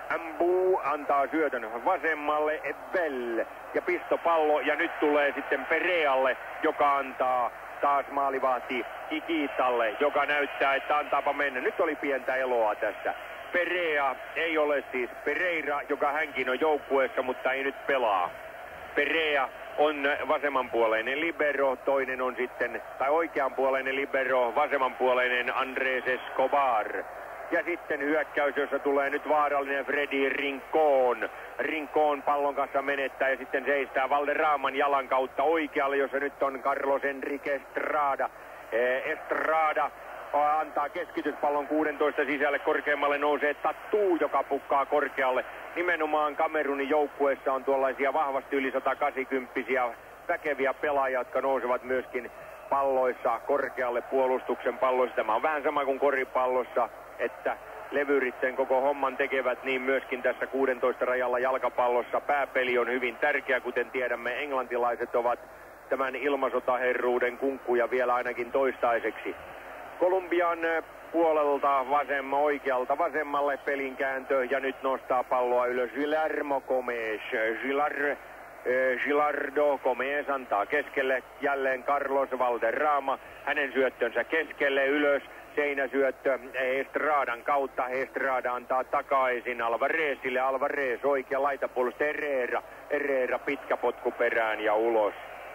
Ambu antaa syötön vasemmalle, Bell ja pistopallo, ja nyt tulee sitten Perealle, joka antaa taas maalivahti Ikitalle, joka näyttää, että antaapa mennä. Nyt oli pientä eloa tässä. Perea ei ole siis Pereira, joka hänkin on joukkueessa, mutta ei nyt pelaa. Perea on vasemmanpuoleinen libero, toinen on sitten, tai oikeanpuoleinen libero, vasemmanpuoleinen Andrés Escobar. Ja sitten hyökkäys, jossa tulee nyt vaarallinen Freddy Rincón. Rincón pallon kanssa menettää ja sitten seistää Valderraman jalan kautta oikealle, jossa nyt on Carlos Enrique Estrada. Estrada antaa keskityspallon 16 sisälle, korkeammalle nousee Tatu, joka pukkaa korkealle. Nimenomaan Kamerunin joukkueessa on tuollaisia vahvasti yli 180-vuotiaita väkeviä pelaajia, jotka nousevat myöskin palloissa korkealle puolustuksen palloissa. Tämä on vähän sama kuin koripallossa, että levyrit sen koko homman tekevät, niin myöskin tässä 16 rajalla jalkapallossa. Pääpeli on hyvin tärkeä, kuten tiedämme. Englantilaiset ovat tämän ilmasotaherruuden kunkkuja vielä ainakin toistaiseksi. Kolumbian puolelta oikealta vasemmalle pelinkääntö ja nyt nostaa palloa ylös Guillermo Gomes. Gilardo Gomez antaa keskelle jälleen Carlos Valderrama. Hänen syöttönsä keskelle ylös. Seinäsyöttö Estradan kautta. Estrada antaa takaisin Alvarezille. Alvarez oikea laitapuolustaja Herrera pitkä potku perään ja ulos.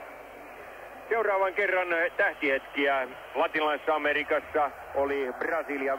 Seuraavan kerran tähtihetkiä Latinalaisessa Amerikassa oli Brasilia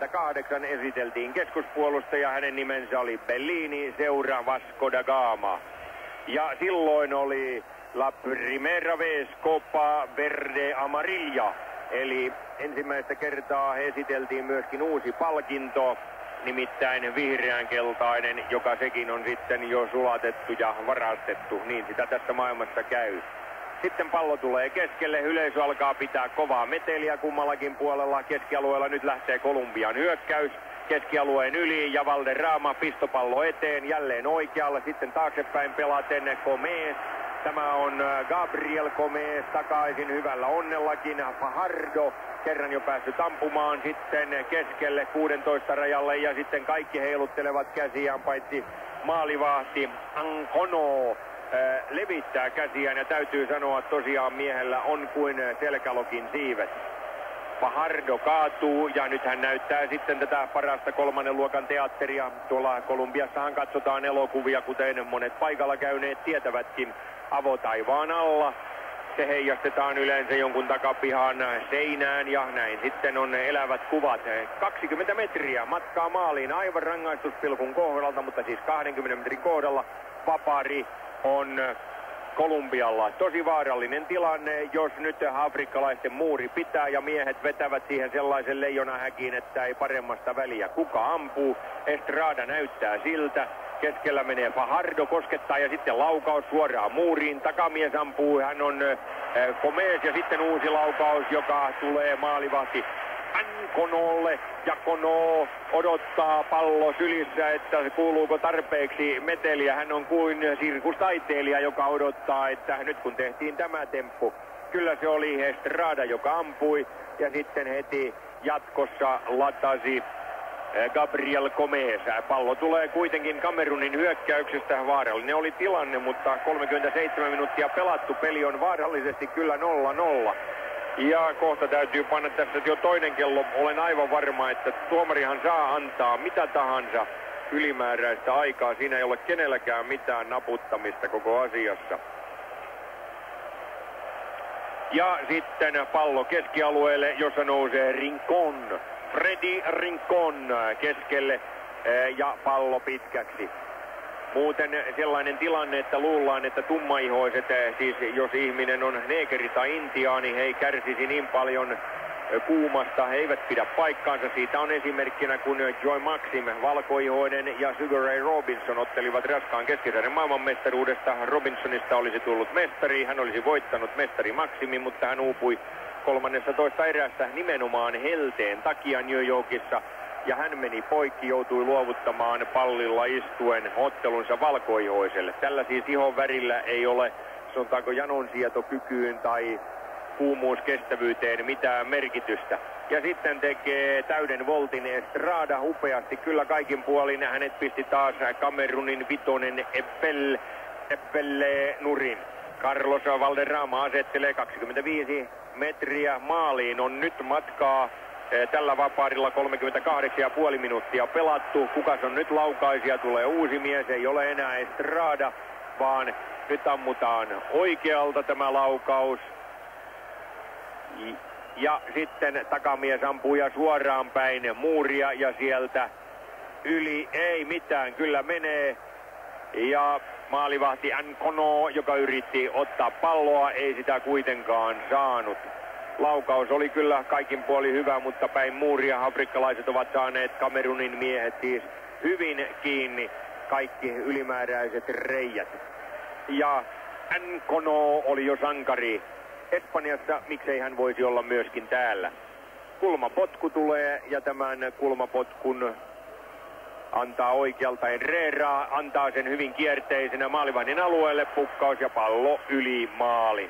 58, esiteltiin keskuspuolustaja, hänen nimensä oli Bellini, seura Vasco da Gama. Ja silloin oli La Primera Vez Copa Verde Amarilla, eli ensimmäistä kertaa esiteltiin myöskin uusi palkinto, nimittäin vihreänkeltainen, joka sekin on sitten jo sulatettu ja varastettu, niin sitä tässä maailmassa käy. Sitten pallo tulee keskelle, yleisö alkaa pitää kovaa meteliä kummallakin puolella. Keskialueella nyt lähtee Kolumbian hyökkäys keskialueen yli ja Valderrama pistopallo eteen, jälleen oikealle, sitten taaksepäin pelaten Gomez. Tämä on Gabriel Gomez takaisin hyvällä onnellakin. Fajardo kerran jo päässyt ampumaan sitten keskelle 16 rajalle ja sitten kaikki heiluttelevat käsiään paitsi maalivahti Ancono. Levittää käsiään ja täytyy sanoa tosiaan miehellä on kuin selkälokin siivet. Fajardo kaatuu ja nyt hän näyttää sitten tätä parasta kolmannen luokan teatteria. Tuolla Kolumbiassahan katsotaan elokuvia, kuten monet paikalla käyneet tietävätkin, avotaivaan alla. Se heijastetaan yleensä jonkun takapihan seinään ja näin sitten on elävät kuvat. 20 metriä matkaa maaliin aivan rangaistuspilkun kohdalta, mutta siis 20 metrin kohdalla Papari on Kolumbialla. Tosi vaarallinen tilanne, jos nyt afrikkalaisten muuri pitää ja miehet vetävät siihen sellaisen leijonahäkiin, että ei paremmasta väliä. Kuka ampuu? Estrada näyttää siltä. Keskellä menee Fajardo, koskettaa ja sitten laukaus suoraan muuriin. Takamies ampuu, hän on Gomez ja sitten uusi laukaus, joka tulee maalivahti Anconolle ja Kono odottaa pallo sylissä, että kuuluuko tarpeeksi meteliä. Hän on kuin sirkustaiteilija, joka odottaa, että nyt kun tehtiin tämä temppu, kyllä se oli Estrada, joka ampui ja sitten heti jatkossa latasi Gabriel Gomez. Pallo tulee kuitenkin Kamerunin hyökkäyksestä. Vaarallinen oli tilanne, mutta 37 minuuttia pelattu. Peli on vaarallisesti kyllä 0-0. Ja kohta täytyy panna tässä jo toinen kello. Olen aivan varma, että tuomarihan saa antaa mitä tahansa ylimääräistä aikaa. Siinä ei ole kenelläkään mitään naputtamista koko asiassa. Ja sitten pallo keskialueelle, jossa nousee Rincón. Freddy Rincón keskelle ja pallo pitkäksi. Muuten sellainen tilanne, että luullaan, että tummaihoiset, siis jos ihminen on neekeri tai intiaani, he ei kärsisi niin paljon kuumasta, he eivät pidä paikkaansa. Siitä on esimerkkinä, kun Joy Maxim, valkoihoinen ja Sugar Ray Robinson ottelivat raskaan keskisarjan maailmanmestaruudesta. Robinsonista olisi tullut mestari, hän olisi voittanut mestari Maximin, mutta hän uupui 13 erässä nimenomaan helteen takia New Yorkissa. Ja hän meni poikki, joutui luovuttamaan pallilla istuen ottelunsa valkoihoiselle. Tällä siis ihon värillä ei ole, sanotaanko janonsietokykyyn tai kuumuuskestävyyteen mitään merkitystä. Ja sitten tekee täyden voltin Estrada upeasti. Kyllä kaikin puolin hänet pisti taas Kamerunin vitonen Eppelle nurin. Carlos Valderrama asettelee 25 metriä maaliin. On nyt matkaa tällä vapaarilla 38,5 minuuttia pelattu. Kukas on nyt laukaisija? Tulee uusi mies. Ei ole enää Estrada, vaan nyt ammutaan oikealta tämä laukaus. Ja sitten takamies ampuu ja suoraan päin muuria ja sieltä yli ei mitään. Kyllä menee. Ja maalivahti Nkono, joka yritti ottaa palloa, ei sitä kuitenkaan saanut. Laukaus oli kyllä kaikin puolin hyvä, mutta päin muuria afrikkalaiset ovat saaneet Kamerunin miehet siis hyvin kiinni kaikki ylimääräiset reijät. Ja Nkono oli jo sankari Espanjassa, miksei hän voisi olla myöskin täällä. Kulmapotku tulee ja tämän kulmapotkun antaa oikealta Herrera, antaa sen hyvin kierteisenä maalivahdin alueelle, pukkaus ja pallo yli maalin.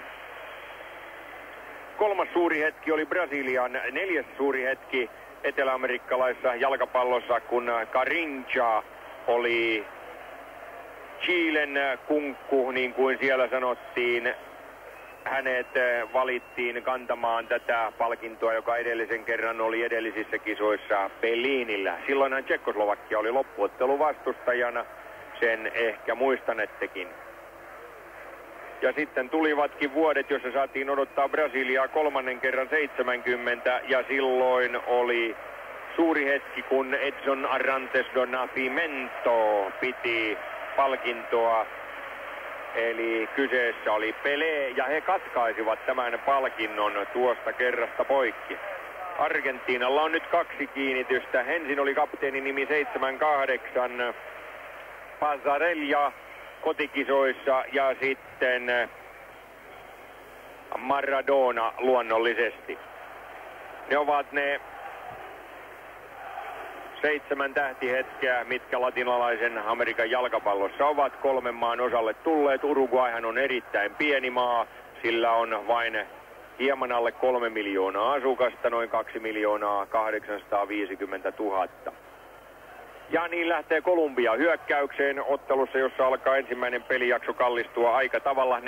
Kolmas suuri hetki oli Brasilian, neljäs suuri hetki eteläamerikkalaisessa jalkapallossa, kun Carincha oli Chilen kunkku, niin kuin siellä sanottiin. Hänet valittiin kantamaan tätä palkintoa, joka edellisen kerran oli edellisissä kisoissa Bellinillä. Silloinhan Tšekkoslovakia oli loppuottelu vastustajana, sen ehkä muistanettekin. Ja sitten tulivatkin vuodet, jossa saatiin odottaa Brasiliaa kolmannen kerran 70, ja silloin oli suuri hetki, kun Edson Arantes do Nascimento piti palkintoa. Eli kyseessä oli Pelé, ja he katkaisivat tämän palkinnon tuosta kerrasta poikki. Argentiinalla on nyt 2 kiinnitystä. Ensin oli kapteenin nimi 78 Passarella kotikisoissa, ja sitten Maradona luonnollisesti. Ne ovat ne 7 tähtihetkeä, mitkä latinalaisen Amerikan jalkapallossa ovat 3 maan osalle tulleet. Uruguayhan on erittäin pieni maa, sillä on vain hieman alle 3 miljoonaa asukasta, noin 2 850 000. Ja niin lähtee Kolumbia hyökkäykseen ottelussa, jossa alkaa ensimmäinen pelijakso kallistua aika tavalla 40-45.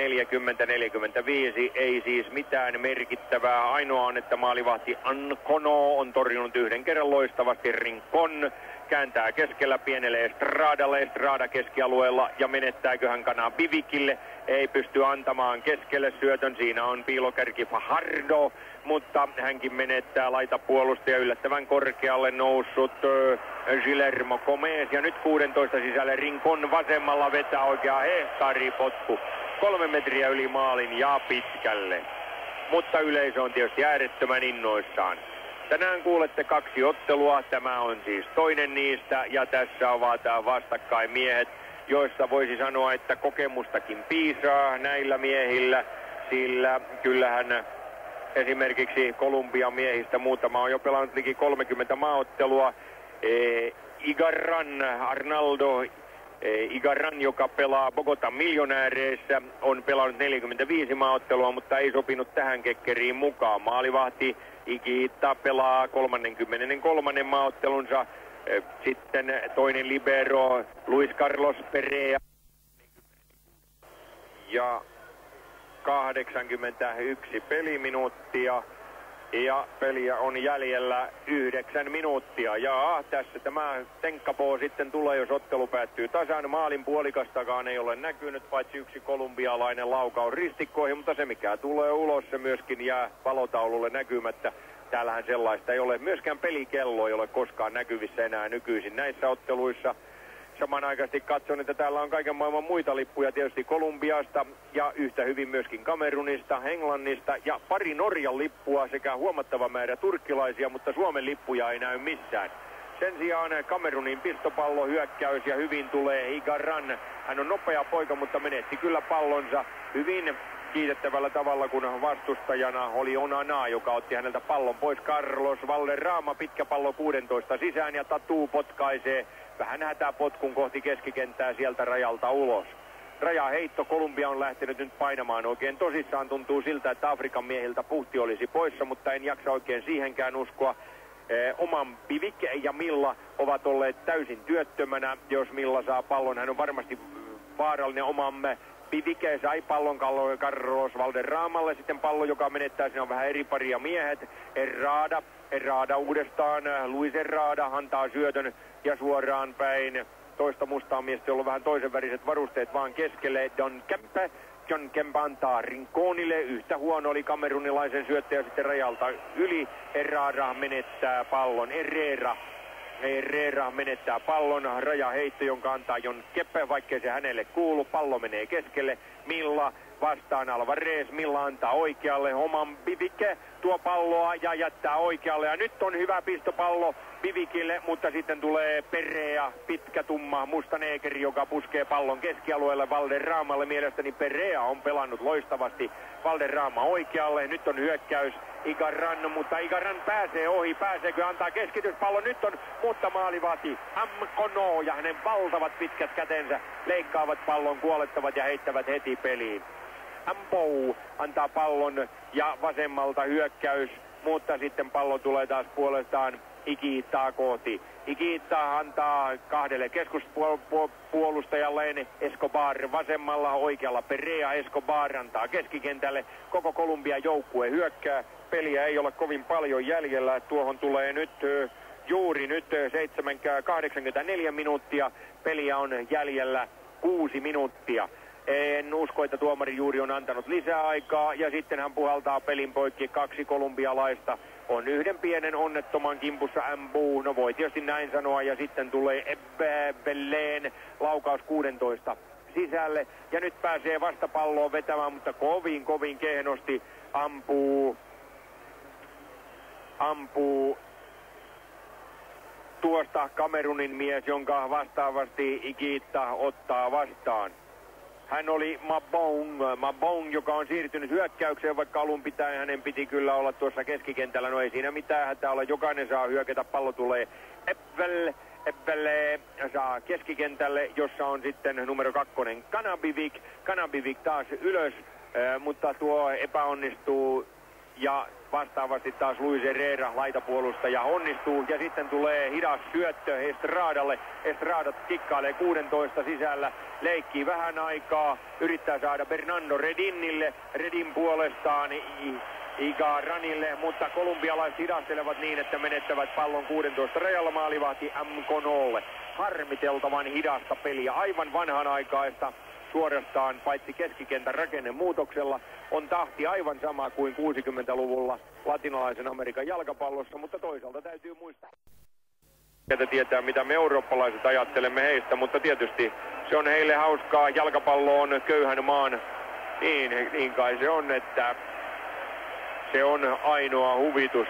Ei siis mitään merkittävää. Ainoa on, että maalivahti Nkono on torjunut yhden kerran loistavasti. Rincon kääntää keskellä pienelle Estradalle. Estrada keskialueella, ja menettääkö hän kanaa Bivikille? Ei pysty antamaan keskelle syötön. Siinä on piilokärki Fajardo, mutta hänkin menettää laitapuolustaja yllättävän korkealle noussut Guillermo Gomez. Ja nyt 16 sisälle Rincon vasemmalla vetää oikea hehtaaripotku 3 metriä yli maalin ja pitkälle. Mutta yleisö on tietysti äärettömän innoissaan. Tänään kuulette 2 ottelua. Tämä on siis toinen niistä, ja tässä ovat vastakkain miehet, joista voisi sanoa, että kokemustakin piisaa näillä miehillä, sillä kyllähän esimerkiksi Kolumbian miehistä muutama on jo pelannut liki 30 maaottelua. Arnaldo Igarran, joka pelaa Bogotan Millionääreissä, on pelannut 45 maaottelua, mutta ei sopinut tähän kekkeriin mukaan. Maalivahti Ikiita pelaa 33. maaottelunsa. Sitten toinen libero Luis Carlos Perea ja 81 peliminuuttia. Ja peliä on jäljellä 9 minuuttia. Ja tässä tämä tenkkapoo sitten tulee, jos ottelu päättyy tasan. Maalin puolikastakaan ei ole näkynyt, paitsi yksi kolumbialainen laukaus ristikkoihin, mutta se mikä tulee ulos, se myöskin jää palotaululle näkymättä. Täällähän sellaista ei ole. Myöskään pelikello ei ole koskaan näkyvissä enää nykyisin näissä otteluissa. Samanaikaisesti katson, että täällä on kaiken maailman muita lippuja tietysti Kolumbiasta ja yhtä hyvin myöskin Kamerunista, Englannista ja pari Norjan lippua sekä huomattava määrä turkkilaisia, mutta Suomen lippuja ei näy missään. Sen sijaan Kamerunin pistopallo hyökkäys ja hyvin tulee Igarran. Hän on nopea poika, mutta menetti kyllä pallonsa hyvin kiitettävällä tavalla, kun vastustajana oli Onana, joka otti häneltä pallon pois. Carlos Valderrama, pitkä pallo 16 sisään ja Tatu potkaisee vähän hätäpotkun kohti keskikenttää sieltä rajalta ulos. rajaheitto. Kolumbia on lähtenyt nyt painamaan oikein tosissaan. Tuntuu siltä, että Afrikan miehiltä puhti olisi poissa, mutta en jaksa oikein siihenkään uskoa. Oman Pivik ja Milla ovat olleet täysin työttömänä. Jos Milla saa pallon, hän on varmasti vaarallinen. Omamme Pivik sai pallon Carlos Valderramalle. Sitten pallo, joka menettää, siinä on vähän eri paria miehet. Herrada uudestaan. Luis Herrada antaa syötön ja suoraan päin toista mustaa miestä, jolla on vähän toisen väriset varusteet vaan keskelle. John Kemp antaa Rinconille. Yhtä huono oli kamerunilaisen syöttäjä sitten rajalta yli. Herrera menettää pallon. Herrera menettää pallon. Rajaheitto, jonka antaa John Kemp, vaikkei se hänelle kuulu. Pallo menee keskelle. Milla vastaan Alvarez. Milla antaa oikealle. Oman Pivik tuo palloa ja jättää oikealle. Ja nyt on hyvä pistopallo Pivikille, mutta sitten tulee Perea, pitkä tumma musta neekeri, joka puskee pallon keskialueelle Valderramalle. Mielestäni Perea on pelannut loistavasti. Valderrama oikealle. Nyt on hyökkäys Igaran, mutta Igaran pääsee ohi. Pääseekö, antaa keskityspallon. Nyt on, mutta maalivahti Amkono ja hänen valtavat pitkät kätensä leikkaavat pallon, kuolettavat ja heittävät heti peliin. Ampou antaa pallon ja vasemmalta hyökkäys, mutta sitten pallo tulee taas puolestaan Ikiittaa kohti. Ikiittaa antaa kahdelle keskuspuolustajalleen. Escobar vasemmalla, oikealla Perea. Escobar antaa keskikentälle. Koko Kolumbian joukkue hyökkää. Peliä ei ole kovin paljon jäljellä. Tuohon tulee nyt juuri 84 minuuttia. Peliä on jäljellä 6 minuuttia. En usko, että tuomari juuri on antanut lisää aikaa, ja sitten hän puhaltaa pelin poikki. 2 kolumbialaista on yhden pienen onnettoman kimpussa. Ambu, no voi tietysti näin sanoa, ja sitten tulee Belén laukaus 16 sisälle, ja nyt pääsee vastapalloon vetämään, mutta kovin kehnosti ampuu tuosta Kamerunin mies, jonka vastaavasti Ikiittaa ottaa vastaan. Hän oli Mabong, joka on siirtynyt hyökkäykseen, vaikka alun pitäen hänen piti kyllä olla tuossa keskikentällä. No ei siinä mitään hätää ole, jokainen saa hyökätä, pallo tulee Ebbele saa keskikentälle, jossa on sitten numero 2 Kanabivik taas ylös, mutta tuo epäonnistuu ja vastaavasti taas Luis Herrera, laitapuolustaja, onnistuu, ja sitten tulee hidas syöttö Estradalle. Estrada kikkailee 16 sisällä, leikkii vähän aikaa, yrittää saada Bernardo Redinille, Redin puolestaan Igaranille, mutta kolumbialaiset hidastelevat niin, että menettävät pallon 16 rajalla. Maalivahti Amkonolle. Harmiteltavan hidasta peliä, aivan vanhanaikaista. Suorastaan, paitsi keskikentän rakennemuutoksella, on tahti aivan sama kuin 60-luvulla latinalaisen Amerikan jalkapallossa, mutta toisaalta täytyy muistaa, että tietää mitä me eurooppalaiset ajattelemme heistä, mutta tietysti se on heille hauskaa. Jalkapallo on köyhän maan, niin kai se on, että se on ainoa huvitus.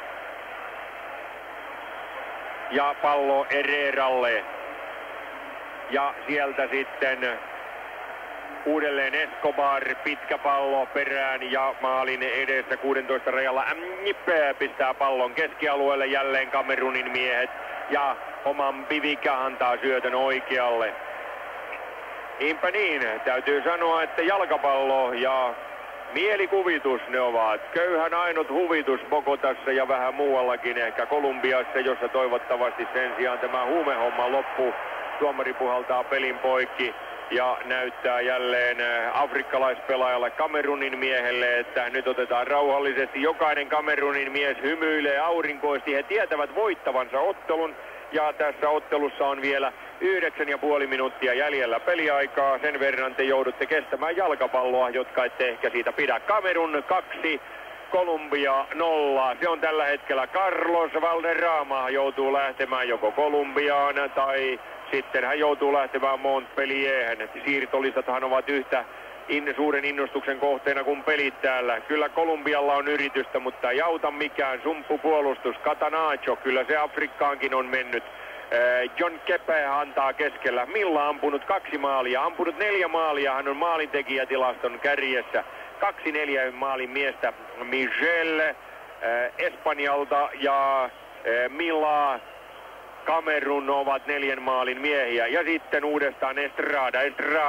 Ja pallo Herreralle. Ja sieltä sitten uudelleen Escobar, pitkä pallo perään ja maalin edessä 16 rajalla. Nippe pistää pallon keskialueelle, jälleen Kamerunin miehet, ja oman Pivik antaa syötön oikealle. Niinpä niin, täytyy sanoa, että jalkapallo ja mielikuvitus ne ovat. Köyhän ainut huvitus Bogotassa ja vähän muuallakin, ehkä Kolumbiassa, jossa toivottavasti sen sijaan tämä huumehomma loppuu. Tuomari puhaltaa pelin poikki ja näyttää jälleen afrikkalaispelaajalle Kamerunin miehelle, että nyt otetaan rauhallisesti. Jokainen Kamerunin mies hymyilee aurinkoisesti. He tietävät voittavansa ottelun, ja tässä ottelussa on vielä 9,5 minuuttia jäljellä peliaikaa. Sen verran te joudutte kestämään jalkapalloa, jotka ette ehkä siitä pidä. Kamerun 2, Kolumbia 0. Se on tällä hetkellä Carlos Valderrama joutuu lähtemään joko Kolumbiaan tai sitten hän joutuu lähtemään Montpellieren. Siirtolisathan ovat yhtä suuren innostuksen kohteena kuin pelit täällä. Kyllä Kolumbialla on yritystä, mutta ei auta mikään. Sumppupuolustus, Catanaccio, kyllä se Afrikkaankin on mennyt. John Kepe antaa keskellä. Milla ampunut 2 maalia, ampunut 4 maalia. Hän on maalintekijätilaston kärjessä. 2-4 maalin miestä Miguel Espanjalta ja Milla Kamerun ovat 4 maalin miehiä. Ja sitten uudestaan Estrada.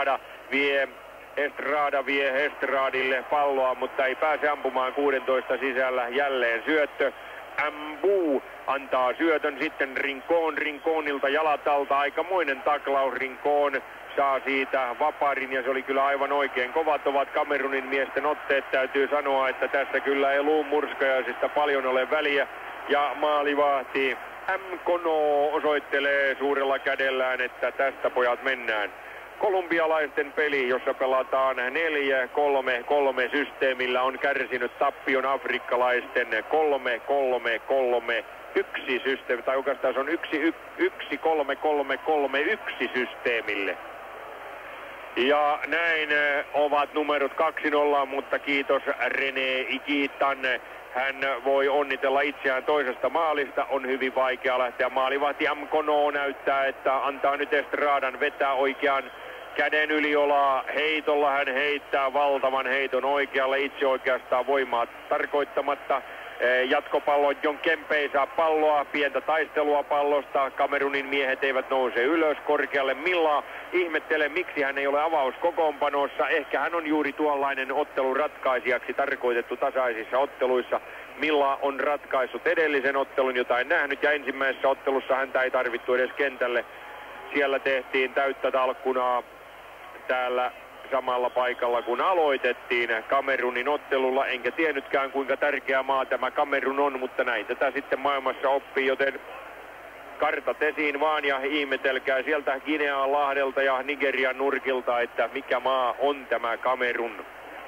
Estrada vie Estradille palloa, mutta ei pääse ampumaan 16 sisällä. Jälleen syöttö. Ambu antaa syötön sitten Rinconilta jalat alta. Aikamoinen taklaus. Rincon saa siitä vaparin ja se oli kyllä aivan oikein. Kovat ovat Kamerunin miesten otteet. Täytyy sanoa, että tässä kyllä ei luunmurskajaisista paljon ole väliä. Ja maalivahti Kono osoittelee suurella kädellään, että tästä pojat mennään. Kolumbialaisten peli, jossa pelataan 4-3-3 systeemillä, on kärsinyt tappion afrikkalaisten 3-3-3-1 systeemi, tai oikeastaan se on 1-3-3-3-1 systeemille. Ja näin ovat numerot 2-0, mutta kiitos René Igitan. Hän voi onnitella itseään toisesta maalista. On hyvin vaikea lähteä. Maalivahti Kono näyttää, että antaa nyt Estradan vetää oikean käden yliolaa. Heitolla hän heittää valtavan heiton oikealle. Itse oikeastaan voimaa tarkoittamatta. Jatkopallo, John Kempe ei saa palloa, pientä taistelua pallosta, Kamerunin miehet eivät nouse ylös korkealle. Milla ihmettelee, miksi hän ei ole avauskokoonpanossa, ehkä hän on juuri tuollainen ottelun ratkaisijaksi tarkoitettu tasaisissa otteluissa. Milla on ratkaissut edellisen ottelun, jota en nähnyt, ja ensimmäisessä ottelussa häntä ei tarvittu edes kentälle. Siellä tehtiin täyttä talkkunaa täällä samalla paikalla kun aloitettiin Kamerunin ottelulla, enkä tiennytkään kuinka tärkeä maa tämä Kamerun on, mutta näin tätä sitten maailmassa oppii, joten kartat esiin vaan ja ihmetelkää sieltä Guinean lahdelta ja Nigerian nurkilta, että mikä maa on tämä Kamerun.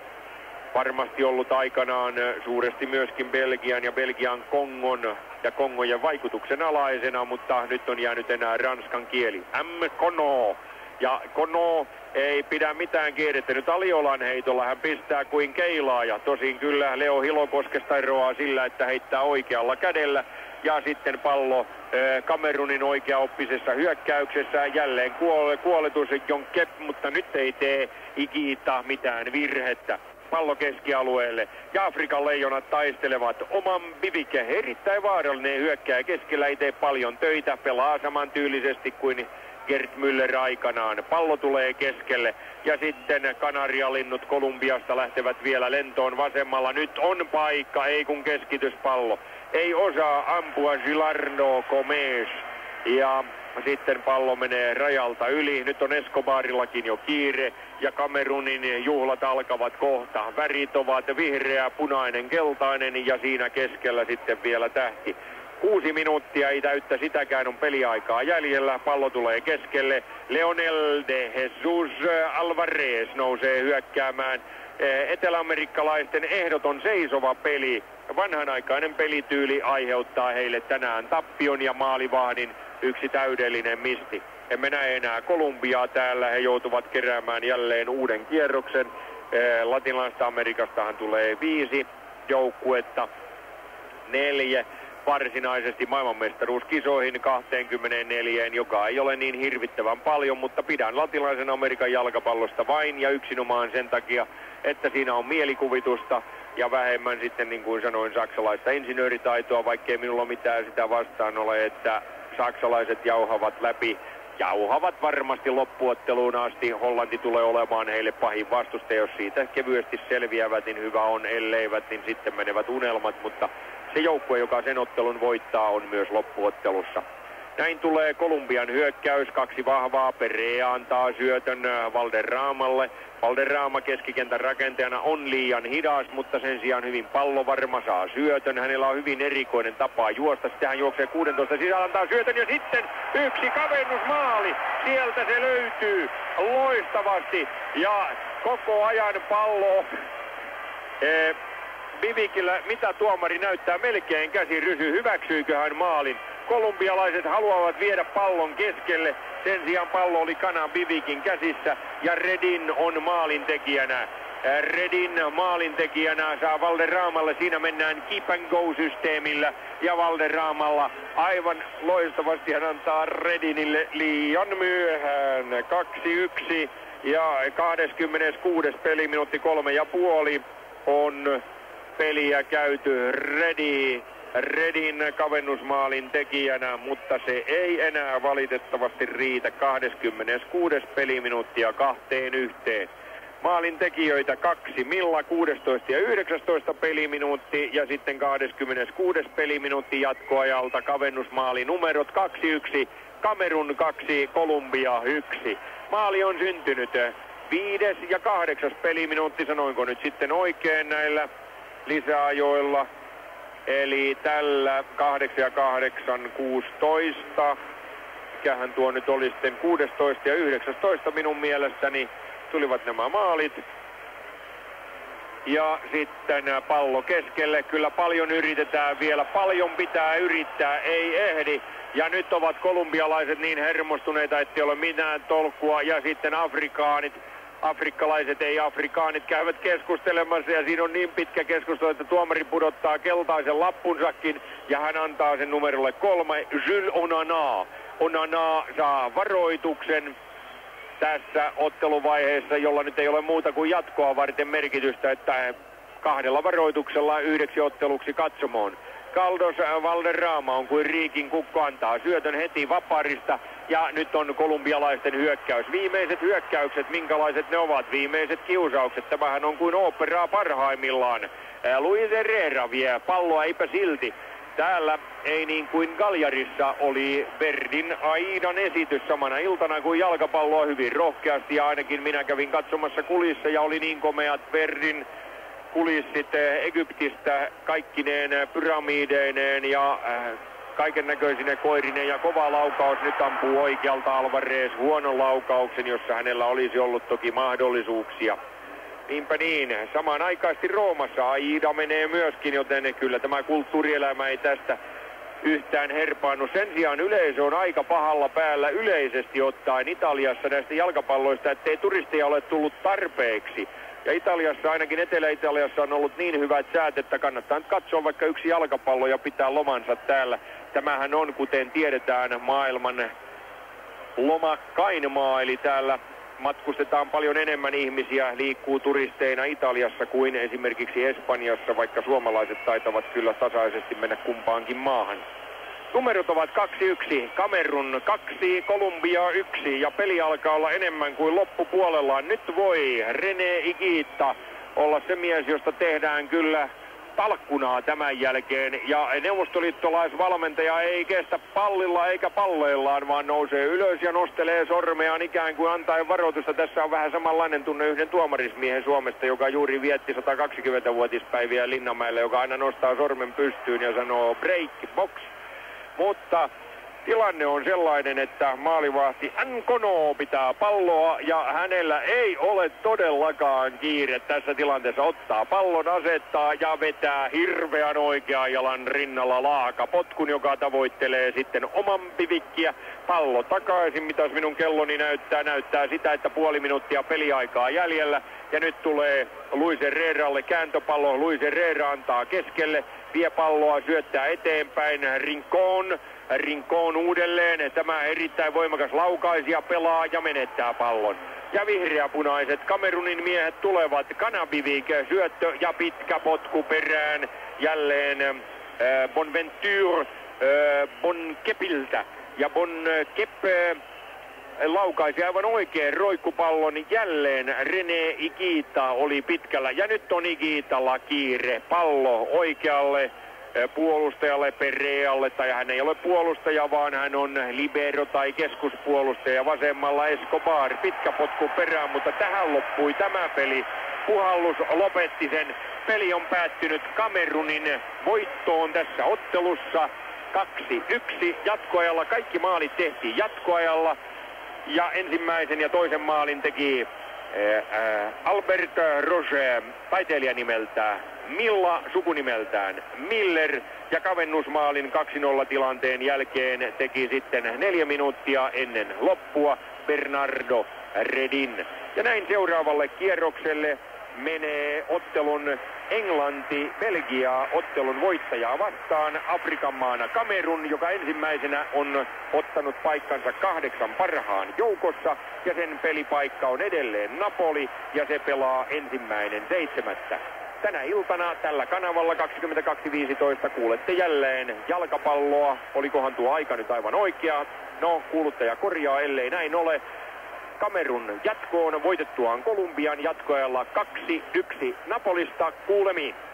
Varmasti ollut aikanaan suuresti myöskin Belgian ja Belgian Kongon ja Kongojen vaikutuksen alaisena, mutta nyt on jäänyt enää ranskan kieli. Kono. Ja Kono ei pidä mitään kiirettä. Nyt Aliolan heitolla hän pistää kuin keilaa ja tosin kyllä Leo Hilokoskesta eroaa sillä, että heittää oikealla kädellä. Ja sitten pallo Kamerunin oikeaoppisessa hyökkäyksessä. Jälleen kuoletus John Kep, mutta nyt ei tee Igita mitään virhettä. Pallo keskialueelle ja Afrikan leijonat taistelevat. Oman Bivike, erittäin vaarallinen hyökkääjä keskellä, ei tee paljon töitä, pelaa samantyylisesti kuin Gerd Müller aikanaan. Pallo tulee keskelle ja sitten Kanarialinnut Kolumbiasta lähtevät vielä lentoon vasemmalla. Nyt on paikka, ei kun keskityspallo. Ei osaa ampua Gilardo Gomes ja sitten pallo menee rajalta yli. Nyt on Escobarillakin jo kiire ja Kamerunin juhlat alkavat kohta. Värit ovat vihreä, punainen, keltainen ja siinä keskellä sitten vielä tähti. 6 minuuttia, ei täyttä sitäkään, on peliaikaa jäljellä. Pallo tulee keskelle. Leonel de Jesus Alvarez nousee hyökkäämään. Eteläamerikkalaisten ehdoton seisova peli. Vanhanaikainen pelityyli aiheuttaa heille tänään tappion ja maalivahdin yksi täydellinen misti. Emme näe enää Kolumbiaa täällä. He joutuvat keräämään jälleen uuden kierroksen. Latinalaisesta Amerikastahan tulee 5 joukkuetta. 4 varsinaisesti maailmanmestaruuskisoihin 24, joka ei ole niin hirvittävän paljon, mutta pidän latinalaisen Amerikan jalkapallosta vain ja yksinomaan sen takia, että siinä on mielikuvitusta ja vähemmän sitten, niin kuin sanoin, saksalaista insinööritaitoa, vaikkei minulla mitään sitä vastaan ole, että saksalaiset jauhavat läpi. Jauhavat varmasti loppuotteluun asti. Hollanti tulee olemaan heille pahin vastustaja. Jos siitä kevyesti selviävät, niin hyvä on. Elleivät, niin sitten menevät unelmat. Mutta se joukkue, joka sen ottelun voittaa, on myös loppuottelussa. Näin tulee Kolumbian hyökkäys. 2 vahvaa. Perea antaa syötön Valderramalle. Valderrama keskikentän rakentajana on liian hidas, mutta sen sijaan hyvin pallovarma, saa syötön. Hänellä on hyvin erikoinen tapa juosta. Sitten hän juoksee 16 sisällä, antaa syötön ja sitten yksi kavennusmaali. Sieltä se löytyy loistavasti ja koko ajan pallo Bivikillä, mitä tuomari näyttää, melkein käsirysy. Hyväksyykö hän maalin? Kolumbialaiset haluavat viedä pallon keskelle. Sen sijaan pallo oli Kanan Bivikin käsissä ja Redin on maalintekijänä. Redin maalintekijänä saa Valderramalle. Siinä mennään keep and go-systeemillä ja Valderramalla aivan loistavasti hän antaa Redinille liian myöhään. 2-1 ja 26. peliminuutti 3,5 on peliä käyty. Redi Redin kavennusmaalin tekijänä, mutta se ei enää valitettavasti riitä. 26. peliminuuttia 2-1. Maalin tekijöitä 2, Milla 16 ja 19 peliminuutti ja sitten 26. peliminuutti jatkoajalta kavennusmaali numerot 2-1, Kamerun 2, Kolumbia 1. Maali on syntynyt 5. ja 8. peliminuutti, sanoinko nyt sitten oikein näillä lisäajoilla. Eli tällä 8 ja 8, 16. Mikähän tuo nyt oli sitten 16 ja 19 minun mielestäni. Tulivat nämä maalit. Ja sitten pallo keskelle. Kyllä paljon yritetään vielä. Paljon pitää yrittää. Ei ehdi. Ja nyt ovat kolumbialaiset niin hermostuneita, ettei ole mitään tolkkua. Ja sitten afrikkalaiset, ei afrikaanit, käyvät keskustelemassa. Ja siinä on niin pitkä keskustelu, että tuomari pudottaa keltaisen lappunsakin. Ja hän antaa sen numerolle 3. Jules Onana. Onana saa varoituksen tässä otteluvaiheessa, jolla nyt ei ole muuta kuin jatkoa varten merkitystä, että 2 varoituksella 9 otteluksi katsomoon. Carlos Valderrama on kuin Riikin kukko, antaa syötön heti vaparista ja nyt on kolumbialaisten hyökkäys. Viimeiset hyökkäykset, minkälaiset ne ovat? Viimeiset kiusaukset, tämähän on kuin oopperaa parhaimmillaan. Luis Herrera vie palloa, eipä silti. Täällä ei niin kuin Galjarissa oli Verdin Aidan esitys samana iltana kuin jalkapalloa hyvin rohkeasti ja ainakin minä kävin katsomassa kulissa ja oli niin komeat Verdin kulissit Egyptistä kaikkineen pyramideineen ja kaiken näköisine koirineen ja kova laukaus. Nyt ampuu oikealta Alvarez huonon laukauksen, jossa hänellä olisi ollut toki mahdollisuuksia. Niinpä niin, samanaikaisesti Roomassa Aida menee myöskin, joten kyllä tämä kulttuurielämä ei tästä yhtään herpaannu. Sen sijaan yleisö on aika pahalla päällä yleisesti ottaen Italiassa näistä jalkapalloista, ettei turisteja ole tullut tarpeeksi. Ja Italiassa, ainakin Etelä-Italiassa on ollut niin hyvät säät, että kannattaa nyt katsoa vaikka yksi jalkapallo ja pitää lomansa täällä. Tämähän on, kuten tiedetään, maailman lomakkain maa, eli täällä matkustetaan paljon enemmän ihmisiä, liikkuu turisteina Italiassa kuin esimerkiksi Espanjassa, vaikka suomalaiset taitavat kyllä tasaisesti mennä kumpaankin maahan. Numerot ovat 2-1, Kamerun 2, Kolumbia 1 ja peli alkaa olla enemmän kuin loppupuolellaan. Nyt voi René Higuita olla se mies, josta tehdään kyllä talkkunaa tämän jälkeen. Ja neuvostoliittolaisvalmentaja ei kestä pallilla eikä palleillaan, vaan nousee ylös ja nostelee sormeaan ikään kuin antaen varoitusta. Tässä on vähän samanlainen tunne yhden tuomarismiehen Suomesta, joka juuri vietti 120-vuotispäiviä Linnanmäelle, joka aina nostaa sormen pystyyn ja sanoo break, box. Mutta tilanne on sellainen, että maalivahti Nkono pitää palloa ja hänellä ei ole todellakaan kiire tässä tilanteessa. Ottaa pallon, asettaa ja vetää hirveän oikean jalan rinnalla laakapotkun, joka tavoittelee sitten oman pivikkiä. Pallo takaisin, mitäs minun kelloni näyttää sitä, että puoli minuuttia peliaikaa jäljellä. Ja nyt tulee Luis Herreralle kääntöpallo. Luis Herrera antaa keskelle, vie palloa, syöttää eteenpäin. Rincón uudelleen. Tämä erittäin voimakas laukaisija pelaa ja menettää pallon. Ja vihreäpunaiset Kamerunin miehet tulevat. Kanabivik syöttö ja pitkä potku perään. Jälleen Bonventure Bonkepiltä. Ja Bonkep laukaisi aivan oikein roikkupallon. Jälleen René Higuita oli pitkällä. Ja nyt on Higuitalla kiire. Pallo oikealle puolustajalle Perealle, tai hän ei ole puolustaja, vaan hän on libero tai keskuspuolustaja. Vasemmalla Escobar, pitkä potku perään, mutta tähän loppui tämä peli. Puhallus lopetti sen. Peli on päättynyt Kamerunin voittoon tässä ottelussa 2-1 jatkoajalla. Kaikki maalit tehtiin jatkoajalla ja ensimmäisen ja toisen maalin teki Albert Roger, taiteilija nimeltään Milla, sukunimeltään Miller, ja kavennusmaalin 2-0 tilanteen jälkeen teki sitten 4 minuuttia ennen loppua Bernardo Redin. Ja näin seuraavalle kierrokselle menee ottelun Englanti-Belgia ottelun voittajaa vastaan. Afrikan maana Kamerun, joka ensimmäisenä on ottanut paikkansa 8 parhaan joukossa. Ja sen pelipaikka on edelleen Napoli ja se pelaa 1.7. tänä iltana tällä kanavalla 22.15 kuulette jälleen jalkapalloa. Olikohan tuo aika nyt aivan oikea? No, kuuluttaja korjaa, ellei näin ole. Kamerun jatkoon voitettuaan Kolumbian jatkoajalla 2-1 Napolista. Kuulemiin.